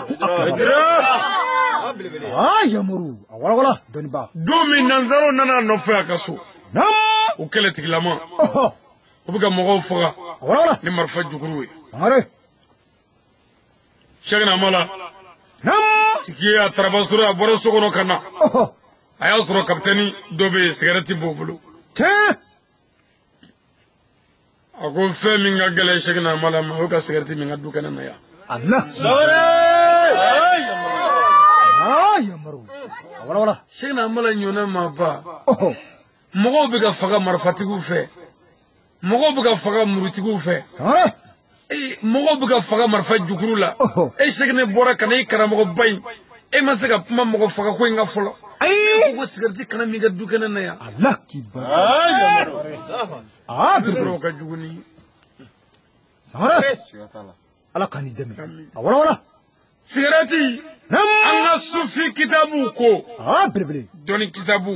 yamuru wala dɔnniba don min nanzaraw nana nɔfɛ a ka so o kɛlɛtigilama o bɛ ka mɔgɔw faga ni marifa juguru ye Shekina Amala sigi a tarabasuru a bɔra so kɔnɔ ka na a y'a sɔrɔ kapitɛni dɔ bɛ yen sigarɛti b'o bolo a ko fɛn min ka gɛlɛn Shekina Amala ma o ka sigarɛti min ka du kɛnɛ na yan yamuru wala Shekina Amala ɲɔna maa ba mɔgɔw bɛ ka faga marifatigiw fɛ mɔgɔw bɛ ka faga murutigiw fɛ sangare mɔgɔw bɛ ka faga marifa jukuru la segene bɔra ka na i karamɔgɔba in ma se ka kuma mɔgɔ faga ko in ka fɔlɔ ko sigarati kana min ka du kɛnɛ na yan Allah kibar bɛ sɔrɔ ka jugu ni sangare ala kan ni dɛmɛ wala sigarati an ka sufi kitabu ko belebele dɔnni kitabu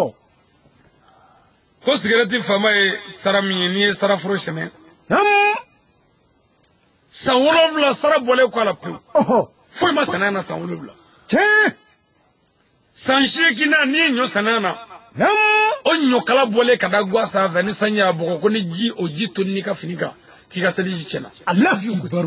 ko sigarati faama ye sara min ye n'i ye sara foro sɛnɛ san 7 sara bɔlen kɔ a la pewu foyi ma sɛnɛ na san 7 san 8 na n'i ye ɲɔ sɛnɛ na o ɲɔkala bɔlen ka da guwa sanfɛ ni sanji y'a bɔgɔ ko ni ji o ji toni n'i ka fini kan k'i ka seliji tiɲɛna Allah kibar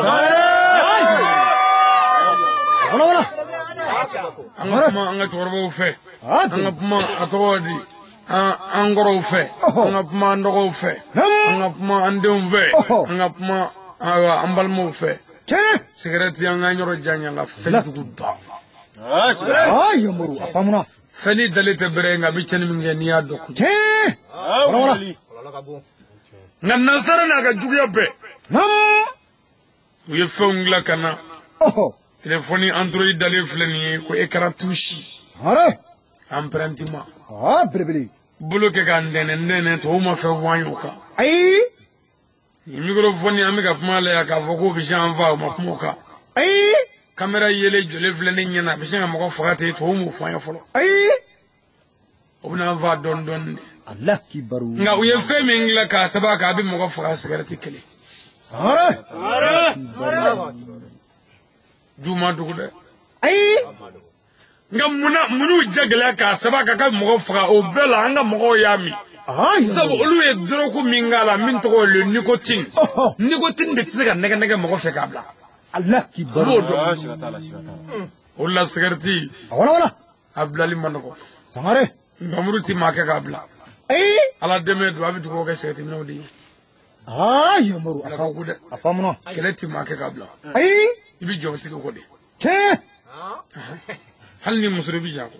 wala an ka kuma an ka cɛkɔrɔbaw fɛ an ka kuma a tɔgɔ di an kɔrɔw fɛ an ka kuma an dɔgɔw fɛ an ka kuma an denw fɛ an ka kuma an balimaw fɛ sigarɛti an ka yɔrɔ janya an ka fɛn jugu dɔn yamaru afamuna fɛn ni dalen tɛ bɛrɛ nka a bɛ tiɲɛni min kɛ n'i y'a dɔn wala nka nasara n'a ka juguya bɛɛ u ye fɛnw dilan ka na telefɔni android dalen filɛ nin ye ko écran touche empruntement belebele bolo kɛ ka nɛnɛ tubabu ma fɛn fɔ an ye o kan ni microphone an bɛ ka kuma la yan k'a fɔ k'o bɛ se an fa o ma kuma o kan caméra yelen jɔlen filɛ ne ɲɛna a bɛ se ka mɔgɔ faga ten tubabu m'o fɔ an ye fɔlɔ o bɛ n'an fa dɔɔnin dɔɔnin de Allah kibaru nka u ye fɛn min dilan k'a sababu k'a bɛ mɔgɔ faga sigarɛti kelen juma dugu dɛ nka munnu jagɛlɛya k'a sababu ka mɔgɔ faga o bɛɛ la an ka mɔgɔw y'a min sabu olu ye dɔrɔku min k'a la min tɔgɔ ye nicotine nicotine de tɛ se ka nɛgɛ mɔgɔ fɛ k'a bila Allah kibaru b'o dɔn o la sigarɛti wala a bilali man nɔgɔ sangare nkamuru ti maa kɛ k'a bila ala dɛmɛ don a bɛ dugawu kɛ sigarɛti minɛw de ye yamaru ala ka ko dɛ afamuna kɛlɛ ti maa kɛ k'a bila i bɛ jɔ o tigi kɔ de hali ni muso de bɛ jan ko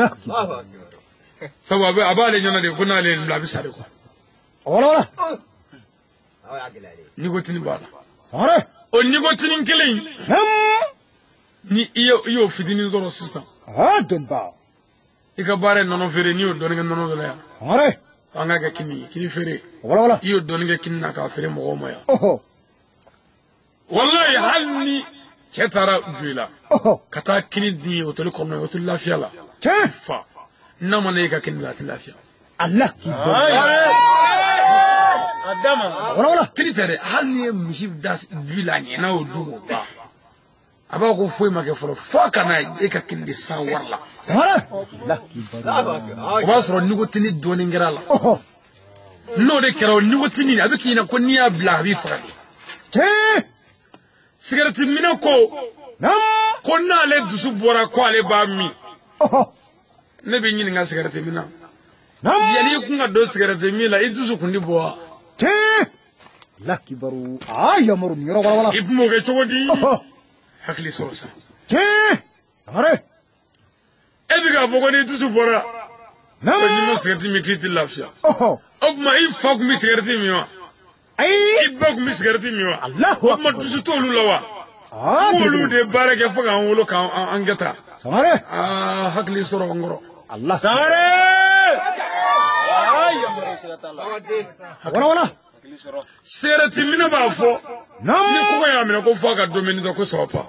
sabu a b'ale ɲɛna de ko n'ale ye nin bila a bɛ sa de kɔ wala nicotine b'a la sangare o nicotine kelen ni i y'o fitinin sɔrɔ sisan dɔnba i ka baara ye nɔnɔ feere n'i y'o dɔɔnin kɛ nɔnɔ dɔ la yan sangare an ka kɛ kini kini feere wala i y'o dɔɔnin kɛ kini na k'a feere mɔgɔw ma yan walayi hali ni cɛ taara jo i la ka taa kini dun ye hôtel kɔnɔ ye o tɛ lafiya la fa n'a ma ne e ka kini la a tɛ lafiya Allah wala kini tɛ dɛ hali ni ye misi da ju la a ɲɛna o dun o ban a b'a ko foyi ma kɛ fɔlɔ fo ka na e ka kini de san wari la o b'a sɔrɔ nicotine dɔɔnin kɛra a la n'o de kɛra o nicotine a bɛ k'i ɲɛna ko n'i y'a bila a b'i faga de sigarɛti minɛ ko n'ale dusu bɔra ko ale b'a min ne bɛ ɲininka sigarɛti minɛ yanni i kun ka don sigarɛti min la i dusu kun tɛ bɔ wa Allah kibaru yamaru yɔrɔ wala i tun b'o kɛ cogo di hakili sɔrɔ sa sangare e bɛ k'a fɔ ko n'i dusu bɔra ko n'i ma sigarɛti min k'i tɛ lafiya o tuma i fa tun bɛ sigarɛti min wa i ba tun bɛ sigarɛti min wa o tuma dusu t'olu la wa k'olu de baara kɛ fo k'an wolo k'an kɛ ta sangare hakili sɔrɔ n kɔrɔ Allah sangare wala sigarɛti minɛ b'a fɔ ni kɔgɔ y'a minɛ ko fo a ka domini dɔ ko saba pa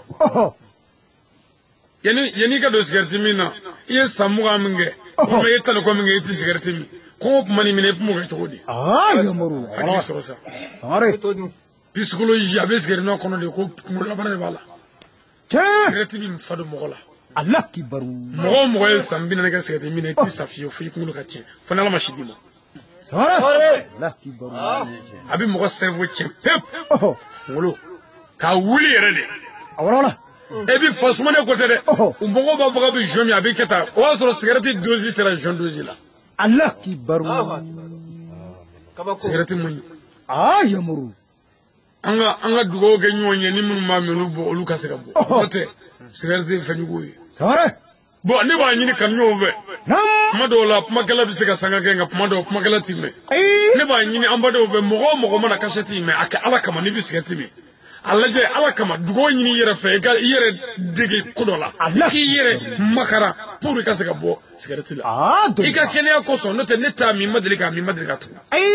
yanni i ka don sigarɛti min na i ye san 20 min kɛ walima i ye talikɔ min kɛ i tɛ sigarɛti min kɔngɔ tuma ni minɛ i tun b'o kɛ cogo di yamaru hakili sɔrɔ sa sangare psychologie a bɛ sigarɛti kɔnɔ de ko kunkololabana de b'a la sigarɛti bɛ fa don mɔgɔ la Allah kibaru mɔgɔ o mɔgɔ ye san 40 kɛ sigarɛti min na i tɛ sa fiyewu fo i kunkolo ka tiɲɛ fo ni ala ma si d'i ma sangare Allah kibaru a bɛ mɔgɔ cerveau tiɲɛ pewu kunkolo k'a wuli yɛrɛ de wala e bɛ fa suma ne ko tɛ dɛ u mɔgɔw b'a fɔ k'a bɛ jɔn min a bɛ kɛ tan o b'a sɔrɔ sigarɛti dosi sera jɔn dosi la Allah kibaru sigarɛti man ɲi yamaru an ka dugawu kɛ ɲɔgɔn ye ni minnu b'a min olu ka se ka bɔ n'o tɛ sigarɛti ye fɛn jugu ye sangare bon ne b'a ɲini ka ɲɔgɔn fɛ kuma dɔw la kumakɛla bɛ se ka sanga kɛ nka kuma dɔw kumakɛla t'i mɛn ne b'a ɲini an badenw fɛ mɔgɔ o mɔgɔ mana kasɛti mɛn a kɛ ala kama n'i bɛ sigɛrɛti min a lajɛ ala kama dugawu ɲini i yɛrɛ fɛ i yɛrɛ dege ko dɔ la k'i yɛrɛ makara pour i ka se ka bɔ sigɛrɛti la i ka kɛnɛya kosɔn n'o tɛ ne t'a min ma deli k'a min ma deli ka tugu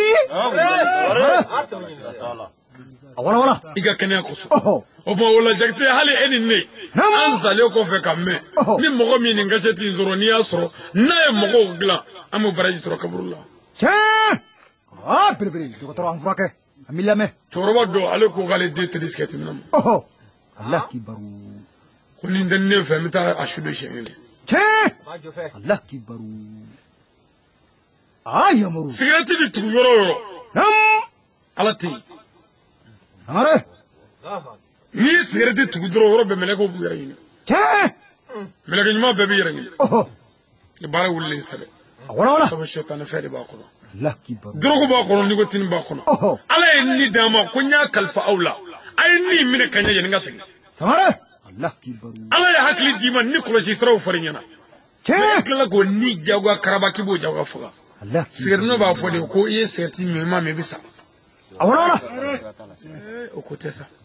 wala i ka kɛnɛya kosɔn o tuma o la jakite hali e ni ne an salen kɔfɛ ka mɛn ni mɔgɔ min nin kasɛti in sɔrɔ n'i y'a sɔrɔ n'a ye mɔgɔw dilan an bɛ baraji sɔrɔ kaburu la tiɲɛ belebele dɔgɔtɔrɔ an furakɛ an b'i lamɛn cɛkɔrɔba dɔ ale ko k'ale den tɛ sigɛrɛti minɛ ma ala k'i baro ko nin tɛ ne fɛ n bɛ taa a su de siɲɛ kelen tiɲɛ ala k'i baro yamaru sigɛrɛti bɛ tugu yɔrɔ o yɔrɔ ala tɛ yen sangare n'i ye sigɛrɛti tugu dɔrɔn yɔrɔ bɛɛ mɛlɛkɛw b'u yɛrɛ ɲini tiɲɛ mɛlɛkɛ ɲuman bɛɛ b'i yɛrɛ ɲini i baara wulilen sa dɛ wala sabu sɛtanɛ fɛn de b'a kɔnɔ ala k'i baro dɔrɔgu b'a kɔnɔ nikotini b'a kɔnɔ ala ye ni d'an ma ko n y'a kalifa aw la a ye ni minɛ ka ɲɛ yanni n ka segin sangare ala k'i baro ala ye hakili d'i ma ni kɔlɔsi siraw fɔri ɲɛna tiɲɛ tilala k'o ni jagoya karaba k'i b'o jagoya faga sigɛrɛti b'a fɔ de ko i ye sigɛrɛti min ma min i bɛ sa wala o ko tɛ sa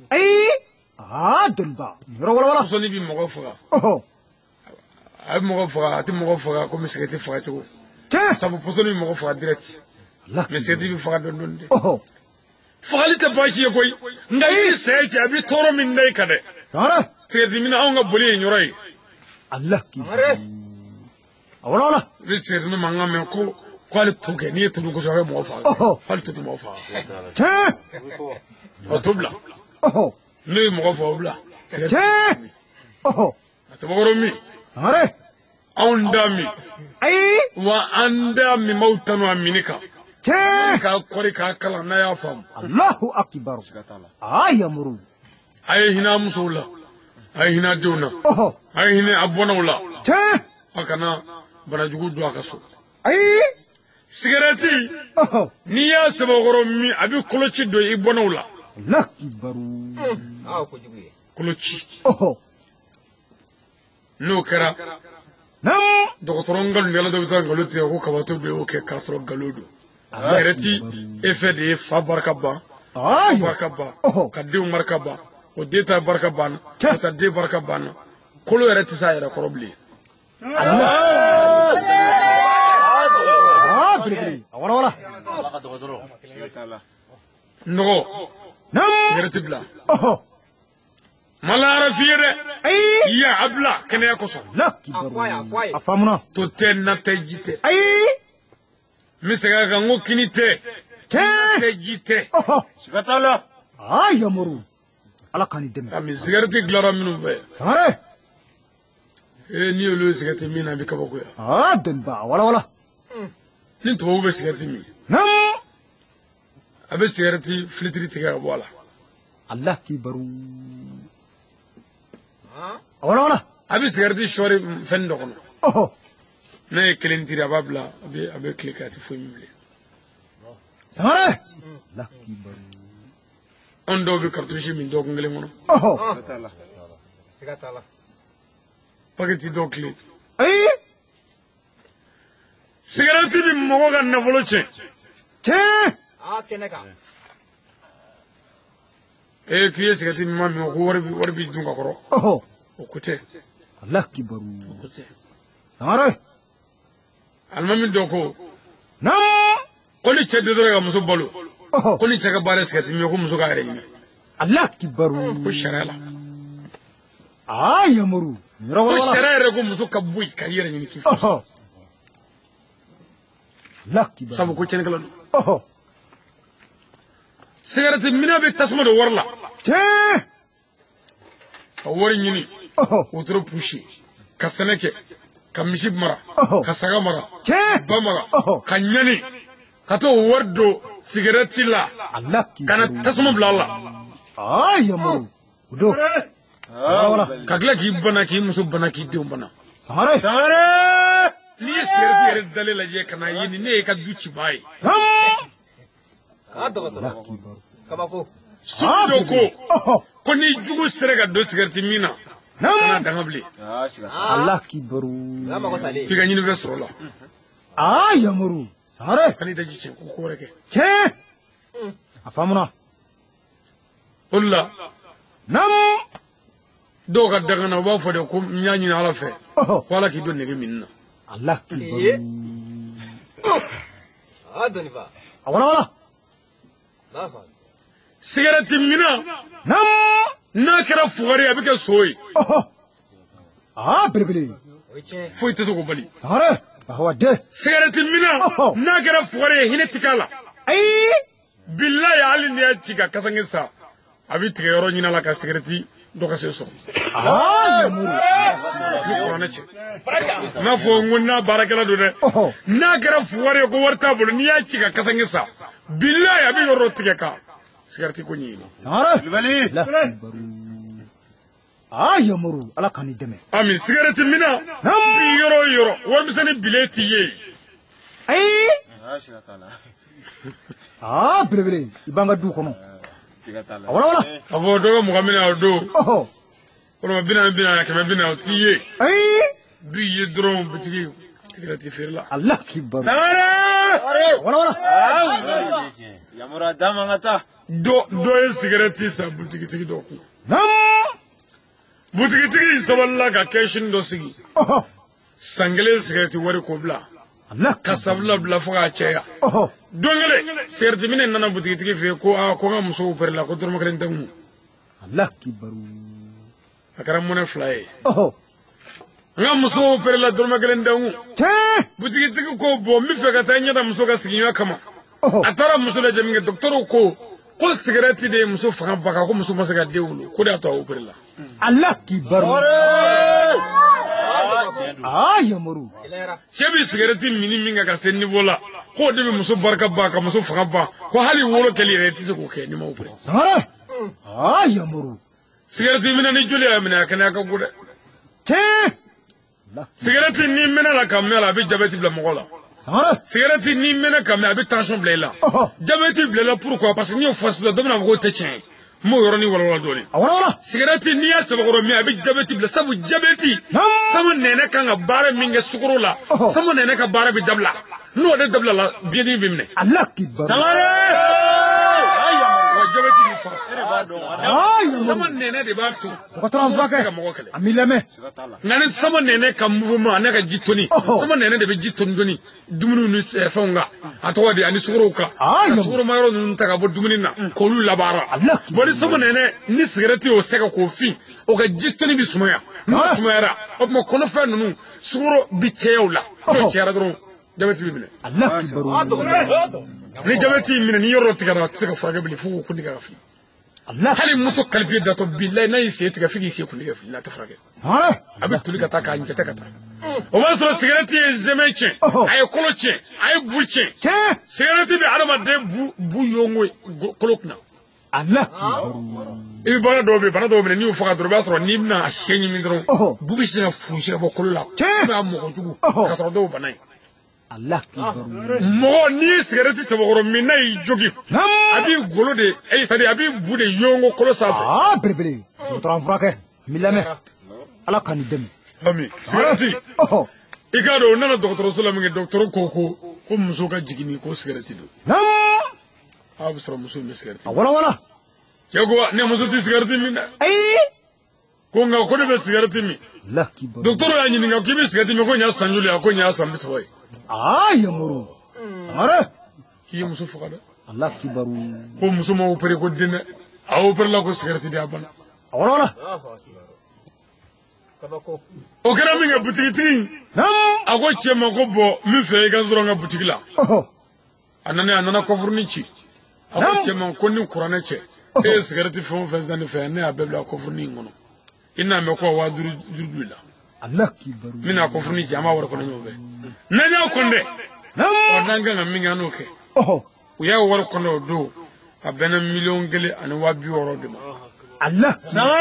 dɔnniba yɔrɔ wala musonin bɛ mɔgɔ faga a bɛ mɔgɔ faga a tɛ mɔgɔ faga komi sigɛrɛti faga cogo tiɲɛ sabu pɔsɔni bɛ mɔgɔ faga direct mais sigɛrɛti bɛ faga dɔɔni dɔɔni de fagali tɛ baasi ye koyi nka i ni sɛ cɛ a bɛ tɔɔrɔ min da i kan dɛ sangare sigɛrɛti minɛ anw ka boli ye ɲɔrɔ ye ala k'i baro wala i bɛ sigɛrɛti min mankan mɛn ko k'ale to kɛ n'i ye tulu kosɛbɛ a bɛ mɔgɔ faga k'ale to tɛ mɔgɔ faga tiɲɛ o to bila n'o ye mɔgɔ faga o bila tiɲɛ a tɛmɛkɔrɔ min sangare anw da min wa an da min b'aw tanu a mini kan tiɲɛ k'a kɔri k'a kalan n'a y'a faamu alahu akibaru yamaru a ye hinɛ a musow la a ye hinɛ a denw na a ye hinɛ a bɔnnaw la tiɲɛ a kana banajugu don a ka so sigɛrɛti n'i y'a sɛbɛkɔrɔ min a bɛ koloci don i bɔnnaw la ala k'i baro koloci n'o kɛra dɔgɔtɔrɔ nkalontigɛla dɔ bɛ taa nkalon tigɛ ko kabatɔ dɔ y'o kɛ k'a sɔrɔ nkalon don sigɛrɛti e fɛ de ye fa barika ban barika ban ka denw barika ban o den ta barika banna ka taa den barika banna kolo yɛrɛ tɛ s'a yɛrɛ kɔrɔ bilen wala nɔgɔ sigɛrɛti bila malayara f'i ye dɛ iya a bila kɛnɛya kosɔn a faamuna to tɛ na tɛ ji tɛ n bɛ segin a kan n ko kini tɛ tɛ ji tɛ siga t'a la yamaru ala ka ni dɛmɛ ami sigɛrɛti dilara minnu fɛ sangare n'i y'olu ye sigɛrɛti min na a bɛ kabakoya dɔnniba wala ni tubabu bɛ sigɛrɛti min a bɛ sigɛrɛti filitiri tigɛ ka bɔ a la ala k'i baro wala a bɛ sigɛrɛti sɔɔri fɛn dɔ kɔnɔ n'a ye kelen tiri a b'a bila a bɛ tile kɛ a tɛ foyi min bilen sangare ala k'i baro anw dɔw bɛ karitusi min dɔgɔkun kelen kɔnɔ pakɛti dɔw tile sigɛrɛti bɛ mɔgɔ ka nafolo tiɲɛ k'i ye sigɛrɛti min ma min ko wari b'i dun ka kɔrɔ o ko tɛ ala k'i baro o ko tɛ sangare alimami dɔ ko ni cɛ dɛsɛra ka muso balo ko ni cɛ ka baara ye sigɛrɛti min ye ko muso k'a yɛrɛ ɲini ala k'i baro ko sariya la yamaru ko sariya yɛrɛ ko muso ka bɔ yen ka yɛrɛ ɲini k'i furu sabu ko cɛnnikɛla don sigɛrɛti minɛ bɛ tasuma don wari la ka wari ɲini wotoro pusi ka sɛnɛ kɛ ka misi mara ka saga mara ba mara ka ɲani ka t'o wari don sigɛrɛti la ka na tasuma bila a la ka tila k'i bana k'i muso bana k'i denw bana sangare n'i ye sigɛrɛti yɛrɛ dalen lajɛ ka na ye nin ne ye ka du ciba ye sugu dɔ ko n'i jugu sera ka don sigɛrɛti min na kana dangabli Allah kibaru iga nyini ve sorola yamuru sare kani da jice ko koreke che afamuna ulla nam do ga daga na ba fo de ko nyanyi ala fe wala ki do nege minna Allah kibaru adoni ba wala sigarati mina nam na kara fuwari abike soyi bilbili foi teto ko bali sare bahwa de sigarati mina na kara fuwari hinetikala billahi ali ne chiga kasangisa abi tige yoro nyina la ka sigarati do ka seso yamuru ma fo ngonna barakala do de na kara fuwari ko warta bulu ni ya chiga kasangisa billahi abi yoro tige ka sigarati ko nyini sare bilbili yamuru ala kani deme ami sigarati mina bi yoro war misani bileti ye bilbili ibanga du kono wala abo do mo gamina do ko bina kama bina tiye bi yedron bitigi sigarati ferla Allah kibaru wala yamura dama ngata do sigarati sa bitigi do nam butigi saballa ka keshin do sigi sangale sigarati wari ko bla Allah kasabla bla fuga cheya dongale sigarati minen nana butigi fe ko ga muso perla ko dorma kalen tamu Allah kibaru akara mona fly nga muso perla dorma kalen tamu butigi ko bo mi fe ka tanya da muso ga sigi kama atara muso da jaminga docteur ko sigarati de muso fanga baka ko muso masaga dewulu ko da to perla Allah kibaru yamuru chebi sigarati mini minga ka sen niveau la ko de muso barka ba ka muso fanga ba ko hali wolo kali reti se ko ke ni mo pure sare yamuru sigarati mina ni joli amina kana ka gude sigarati ni mina la kamela bi jabeti bla mogola sare sigarati ni mina kamela bi tension bla la jabeti bla la pourquoi parce que ni force de domina ko te tien mo yoroni wala doni wala sigarati ni ya sabagoro mi abi jabeti bla sabu jabeti sama nene kanga bara minga sukuru la sama nene ka bara bi dabla no de dabla la bieni bimne Allah kibaru jabeti ni fa sama nene de ba tu doktora mvake amileme ngani sama nene ka mouvement ne ka jitoni sama nene de be jitoni doni dumunu ni fonga atwa de ani sukuru ka sukuru mayro nun ta ka bo dumuni na ko lu labara boni sama nene ni sigareti o seka ko fi o ka jitoni bi sumaya sumayara o mo kono fa nunu sukuru bi cheyawla ko chera dron jabeti bi mine Allah kibaru ni jabeti mine ni yoro tigara seka faga bi fu ko ndiga fi Allah hali muto kalbi da to billahi nay se tiga figi se ko ndiga fi la ta faga sare abi tulika ta ka anje ta kata o ma so sigareti zemeche ay koloche ay buche sigareti bi arama de bu yongo kolokna Allah kibaru ibi bana do be ni ufa do ba so ni na ashenyi mi dron bu bi sina funshe ba kolola ba mo ko tugu ka so do banai Allah kibaru mo ni sigareti se bogoro mi nay jogi abi golo de ay sadi abi bu de yongo kolo safa bilbili doktora mvake amileme ala kani deme ami sigareti ikado nana docteur sulamu ngi docteur ko muso ka jigini ko sigareti do abu sura muso mi sigareti wala jago ne muso ti sigareti mi na ko nga ko de sigareti mi Allah kibaru docteur ya nyini nga ko bi sigareti mi ko nya sanjuli ko nya sambi soy yamuru sare yi muso fakada Allah kibaru ko muso ma opere ko dina a opere la ko sigareti di abana wala o kera mi nga butiki ako chema ko bo mi fe ga zoro nga butiki la anana kofurni ci ako chema ko ni kurane che sigareti fon fes dan fe ne abebla kofurni ngono ina me ko wa duru la Allah kibaru mina kofurni jama war ko nyobe nanya konde o nanga nga mi nga no ke o ya war ko no do abena million gele ani wabi woro de ma Allah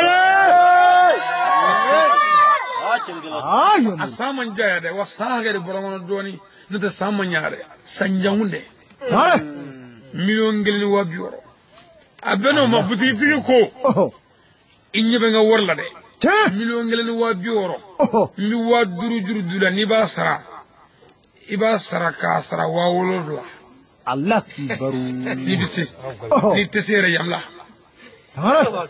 asaman jaya de wasaga de borongo doni nata saman nyaare sanjangunde million gele ni wabi woro abeno ma butiti ko inye be nga worla de million kelen ni wa bioro mi wa duru dula ni ba sara iba sara ka sara wa wolofla Allah kibaru ni bisi ni tesere yamla sara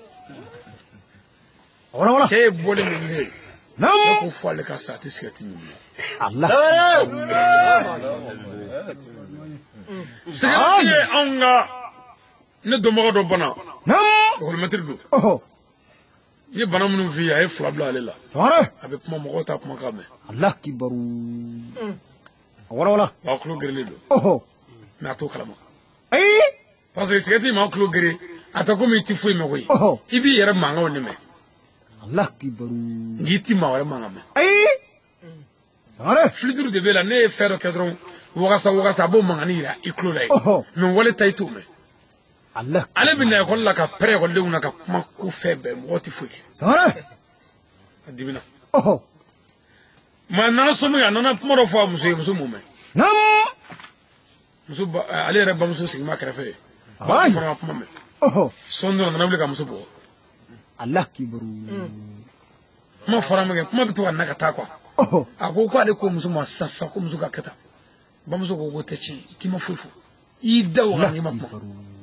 wala ke bole minge nam ko fale ka sa tiskati mi Allah sigati anga ne do mo do bana nam ko metri do ye bana munun fi ay flabla alela sara avec kuma mo ta kuma kame Allah kibaru wala ba klo grele do na to kalama ay parce que sigati ma klo gere atako mi ti foi me koy ibi yere manga woni me Allah kibaru ngiti ma wala manga me ay sara fliduru de bela ne fero kedron wogasa bo manga ni ra iklo lay non wala taytu me Allah ale bi na ko la ka pre ko leuna ka kuma ku febe mo ti foi sara adibina ma nana somu ya nana moro fo muso mu me nam muso ale re ba muso sigma krefe ba fama kuma me sondro nana wuli ka muso bo Allah kibaru ma fara me kuma bi to na ka ta kwa ako ale ko muso ma sassa ko muso ka kata ba muso ko gote ci ki ma fufu i dawo ga ni ma kuma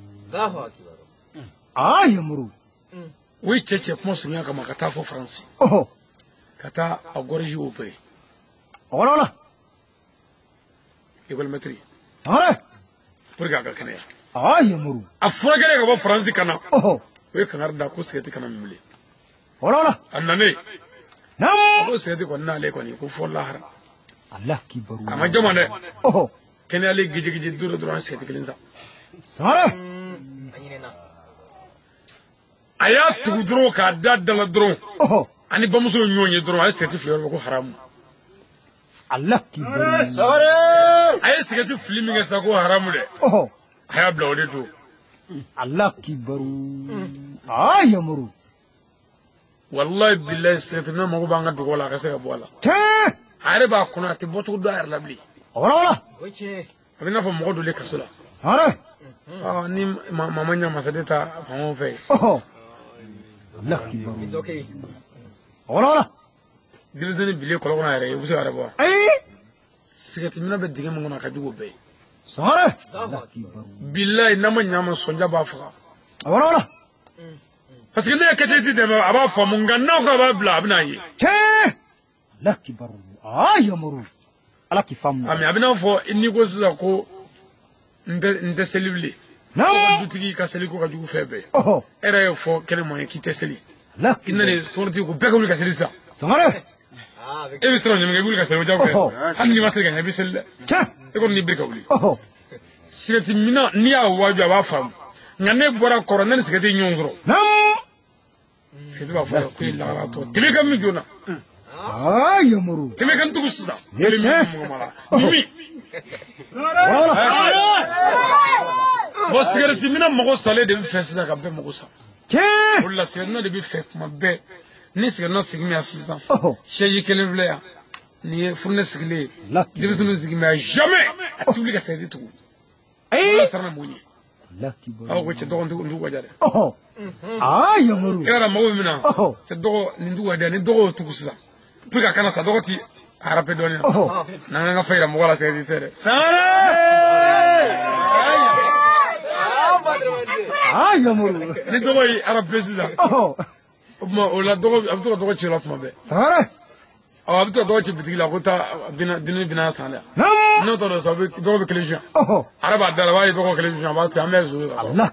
ayamuru wi cheche kuma su nya kama kata fo france kata agorji opere wala école maîtrise sara pour ga ka kene ayamuru afura gele ga ba france kana we kanar da ko sete kana mimle wala annane nam ko sete ko na le ko ni ko fo lahara Allah kibaru ama jamane kene ale gije duro sete kelinza sara aya tugu duro ka dadala duro ani bamuso nyonye duro ay sete fleur ko haram Allah kibaru ay sete filmi ga sa ko haram de aya bla wode do Allah kibaru ayamuru wallahi billahi sete na mago banga do wala ka se ga bola are ba kuna te botu do ar labli wala abina fo mo do le kasula sara ni mama nya masadeta famo fe Allah kibaru wala dirizani bile ko ko na re uso arabo ay sigati mina be diga mo na ka jugo be sara Allah kibaru billahi nama nyama sonja ba fa wala parce que ne kete de aba fa mun ganna ko ba bla abina yi Allah kibaru ayamuru Allah kifamu ami abina fo inni ko sisa ko nde selibli nam dutigi ka seli ko ka jugo febe era fo kene mo ki testeli Allah inane sorti ko be ko ka seli sa sara e bistro nyam ngi ka seli jago hanni ma tege ngi sel e ko ni brika wuli sigati mina ni ya waju aba fam ngane bora korona sigati nyonzro nam sigati ba fa ko ila to tibe kam mi jona ayamuru tibe kan tugu sida mimi bo sigati mina mo sale de fesa ka be mo sa wala sigati de bi fe kuma be ni sigati no sigmi asista sheji kelevle ya ni furne sigile de bi sunu sigmi jamais atuli ka sedi tu ay sarna muni Allah kibaru aw ko ci dogon ndu wajare ayamuru era mo mina ci dogo ni ndu wajare ni dogo tu kusa puka kana sa dogo ti arape doni na nga fayra mo wala sedi tere ayamuru ni dogo yi arape sida mo ola dogo ci rap mo be sara abto dogo ci bitigi la ko ta bina sala nam no to so be dogo be keleja araba dara wa dogo keleja ba ta me zo Allah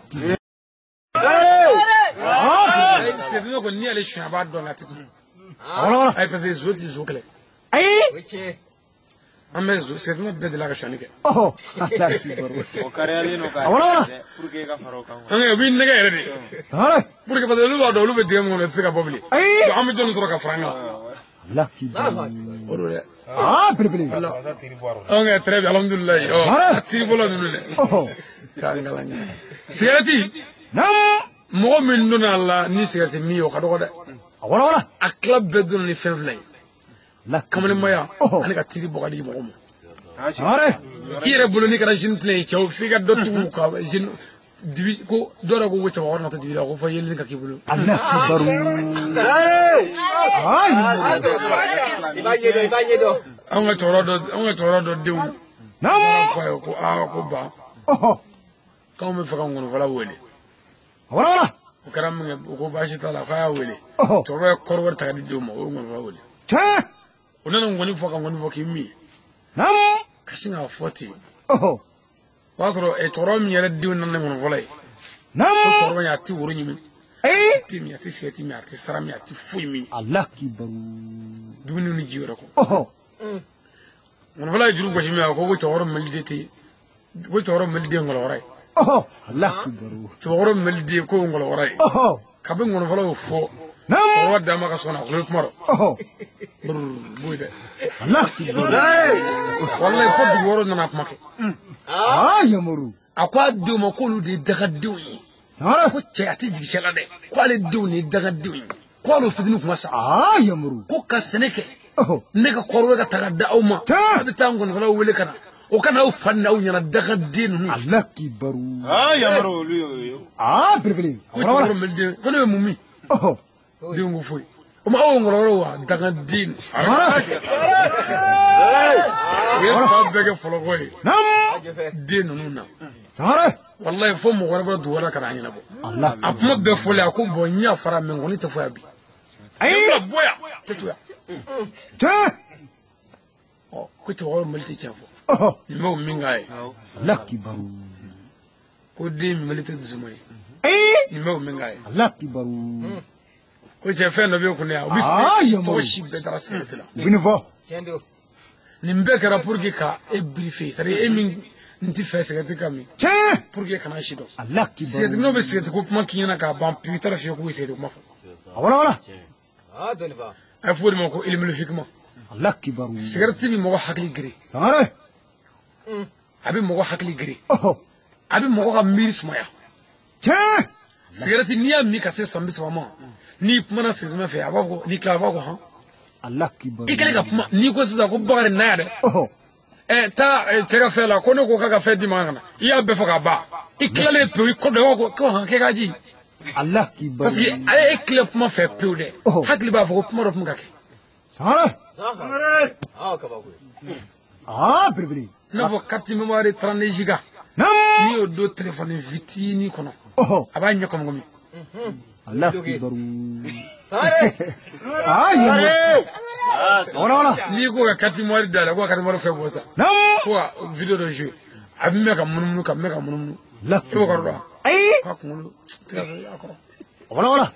c'est bien qu'on y a les chiens bas dans la tête wala ay parce que zo ti zo kele ay amé zo c'est bien de la chanika Allah kibaru O kare no ka. wala Pour que ka faro kan. anga bi nega yere de sara pour que parce que lu do lu be de mo ne tsika bobli ay am don so ka franga Allah kibaru orole brebele anga très bien alhamdulillah oh ti bolo nu le ka ngalanya sigati nam mo min dun Allah ni sigati mi o ka do de wala akla bedun ni fenflay Allah kamane maya ani ka tiri bogadi mo mo sara ire bolo ni kala jin play chaw figa dotu ka jin dibi ko dora ko wuta warna ta dibi la ko fa yelin ka kibulu Allah akbar ay ibanyedo an ga toro do dew nam ko ko ba kaw me fa kan ngono fala wele wala ko karam nge ko bashi tala fa ya wele toro ko war ta di dew mo ngono fala wele cha onana ngoni fo kan ngoni fo kimi nam kasinga 40 watro e toro mi yere dew nan ngono fala nam toro ya ti wuro nyimi timi ati seti mi ati sarami ati fuimi Allah akbar duni ni jiwra ko ngono fala juru ko shimi ko toro melideti ko toro melide ngolo ray Allah akbar toro melide ko ngolo ray kabe ngono fala fo nam so wadda maka sona ko maro buyde Allah akbar wallahi foddu woro nana make yamuru akwa do mo ko lu de daga dewni sara ko ceati jigi cela de ko ale dewni daga dewni ko lo fidini kuma sa yamuru ko ka seneke ne ka korwe ka taga dauma abi tangon fala wele kana o kana o fanna o nyana daga denu Allah akbar yamaro lu birbili ko woro melde ko ne mummi dengu foi o ma o ngoro wa daga din ye fa bege folo koy nam denu nuna sara wallahi fo mo wara do wala kana nyina bo Allah akuma be fole ko bo nya fara men ngoni te fo abi ay boya tetuya cha ko to woro multi chafo mo mingaye Allah akbar ko de mi multi dzumay ay mo mingaye Allah akbar ko je fe no be ko ne o bi to shi be dara sinetla binivo chendo nimbe kara pour que ka e briefer c'est e min nti fe segati kami cha pour que kana shido Allah akbar c'est no be segati ko kuma kinyana ka ban puita fi ko ite ko mafa wala doliba ay fodi mo ko ilmul hikma Allah akbar sigarti bi mo hakli gri sara abi mo hakli gri abi mo ka miris moya cha sigarti niya mi ka se sambi sama ni mana se ma fe abako ni kla abako ha Allah akbar ikele ka kuma ni ko sisa ko bagare na de tega fe la ko ne ko ka fe di mangana iya be fa ka ba ikele pe ko de ko ha ke gaji Allah akbar parce que ay ikele kuma fe pe de hakli ba fa ko kuma ro kuma ka ke sara kabaku birbili na fo carte mémoire 32 giga nam ni o do téléphone vitini kono aba nyoko ngomi Allah akbar yamuru wala ni ko ka carte mémoire dala ko carte mémoire fe bota nam ko vidéo de jeu abi me ka mununu Allah ko ko ro ay ka kunu tira ko wala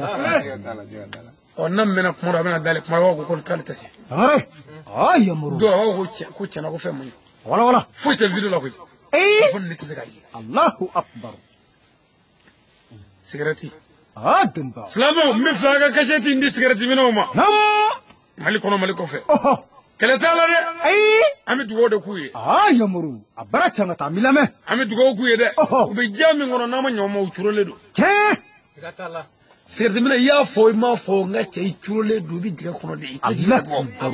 o nam mena kuma abena dale kuma ko talitasi sara yamuru do ko chana ko fe mun wala faut te vidéo la ko ay fon nit te gaji Allahu akbar cigarette demba slamo mi faga kasheti indi cigarette mi no ma nam mali ko fe kele tala de ay ami dugo de kuye yamuru abara changa tamilame ami dugo kuye de o be jami ngono na ma nyoma uchurole do cha gatala cigarette mi na ya fo ma fo nga che uchurole do bi diga kono de iti Allah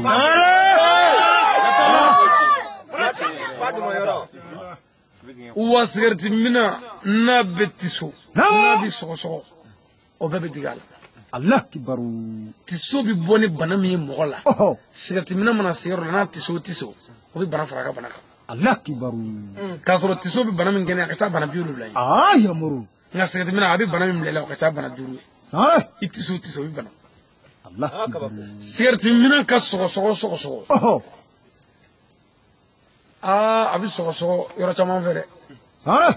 uwa cigarette mi na betiso na bi so o be digala Allah akbar tiso bi boni bana mi mogola cigarette mi na mana sero na tiso o bi bana faraka bana ka Allah akbar ka so tiso bi bana mi ngene ka ta bana biulu lai yamuru nga cigarette mi na abi bana mi lela ka ta bana duru sara itiso bi bana Allah akbar cigarette mi na ka so abi so yoro chama fere sara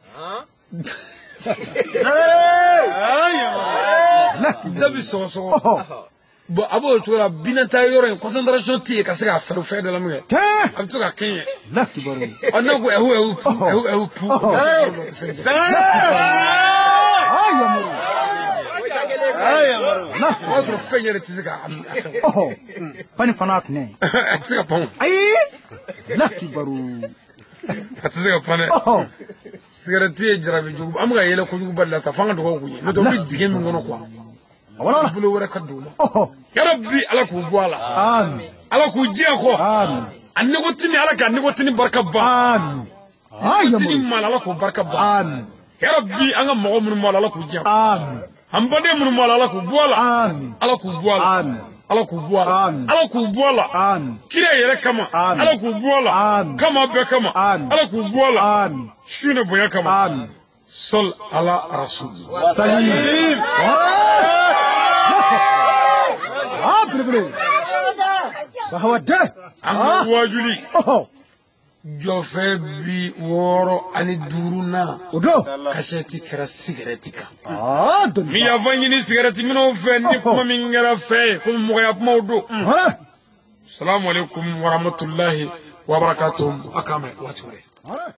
dabi so bo abo to la binata yoro concentration ti ka se ka fere fe de la mu abi to ka kenye Allah akbar ona ko ehu pu yamuru otro fenyere ti ka pani fanat ne ti ka pon ay Allah akbar ti ka pon cigarette jarabe jugu am ga yele ko jugu balla ta fanga do ko kunye no to bi dige mi ngono quoi wala bulo wara kaddu ya rabbi ala ku gwala amin ala ku je ko amin anne ko tini ala ka anne ko tini barka ba amin tini mal ala ko barka ba amin ya rabbi an ga mɔgɔ minnu b'a la ala k'u diya amin an baden minnu b'a la ala k'u bɔ a la amin ala k'u bɔ a la amin ala k'u bɔ a la ala k'u bɔ a la amin kira yɛrɛ kama ala k'u bɔ a la kama bɛɛ kama ala k'u bɔ a la amin su ne bonya kama amin sol ala rasul salim bahwa deh an ko wajuli jɔfɛ bi 6 ani 5 na odo kasɛti kɛra sigarɛti kan doni mi yafa ɲini sigarɛti minɛw fɛ ni kuma min kɛra fɛ ko mɔgɔya kumaw don salamu alaikum warahmatullahi wabarakatuh akamɛ waati wɛrɛ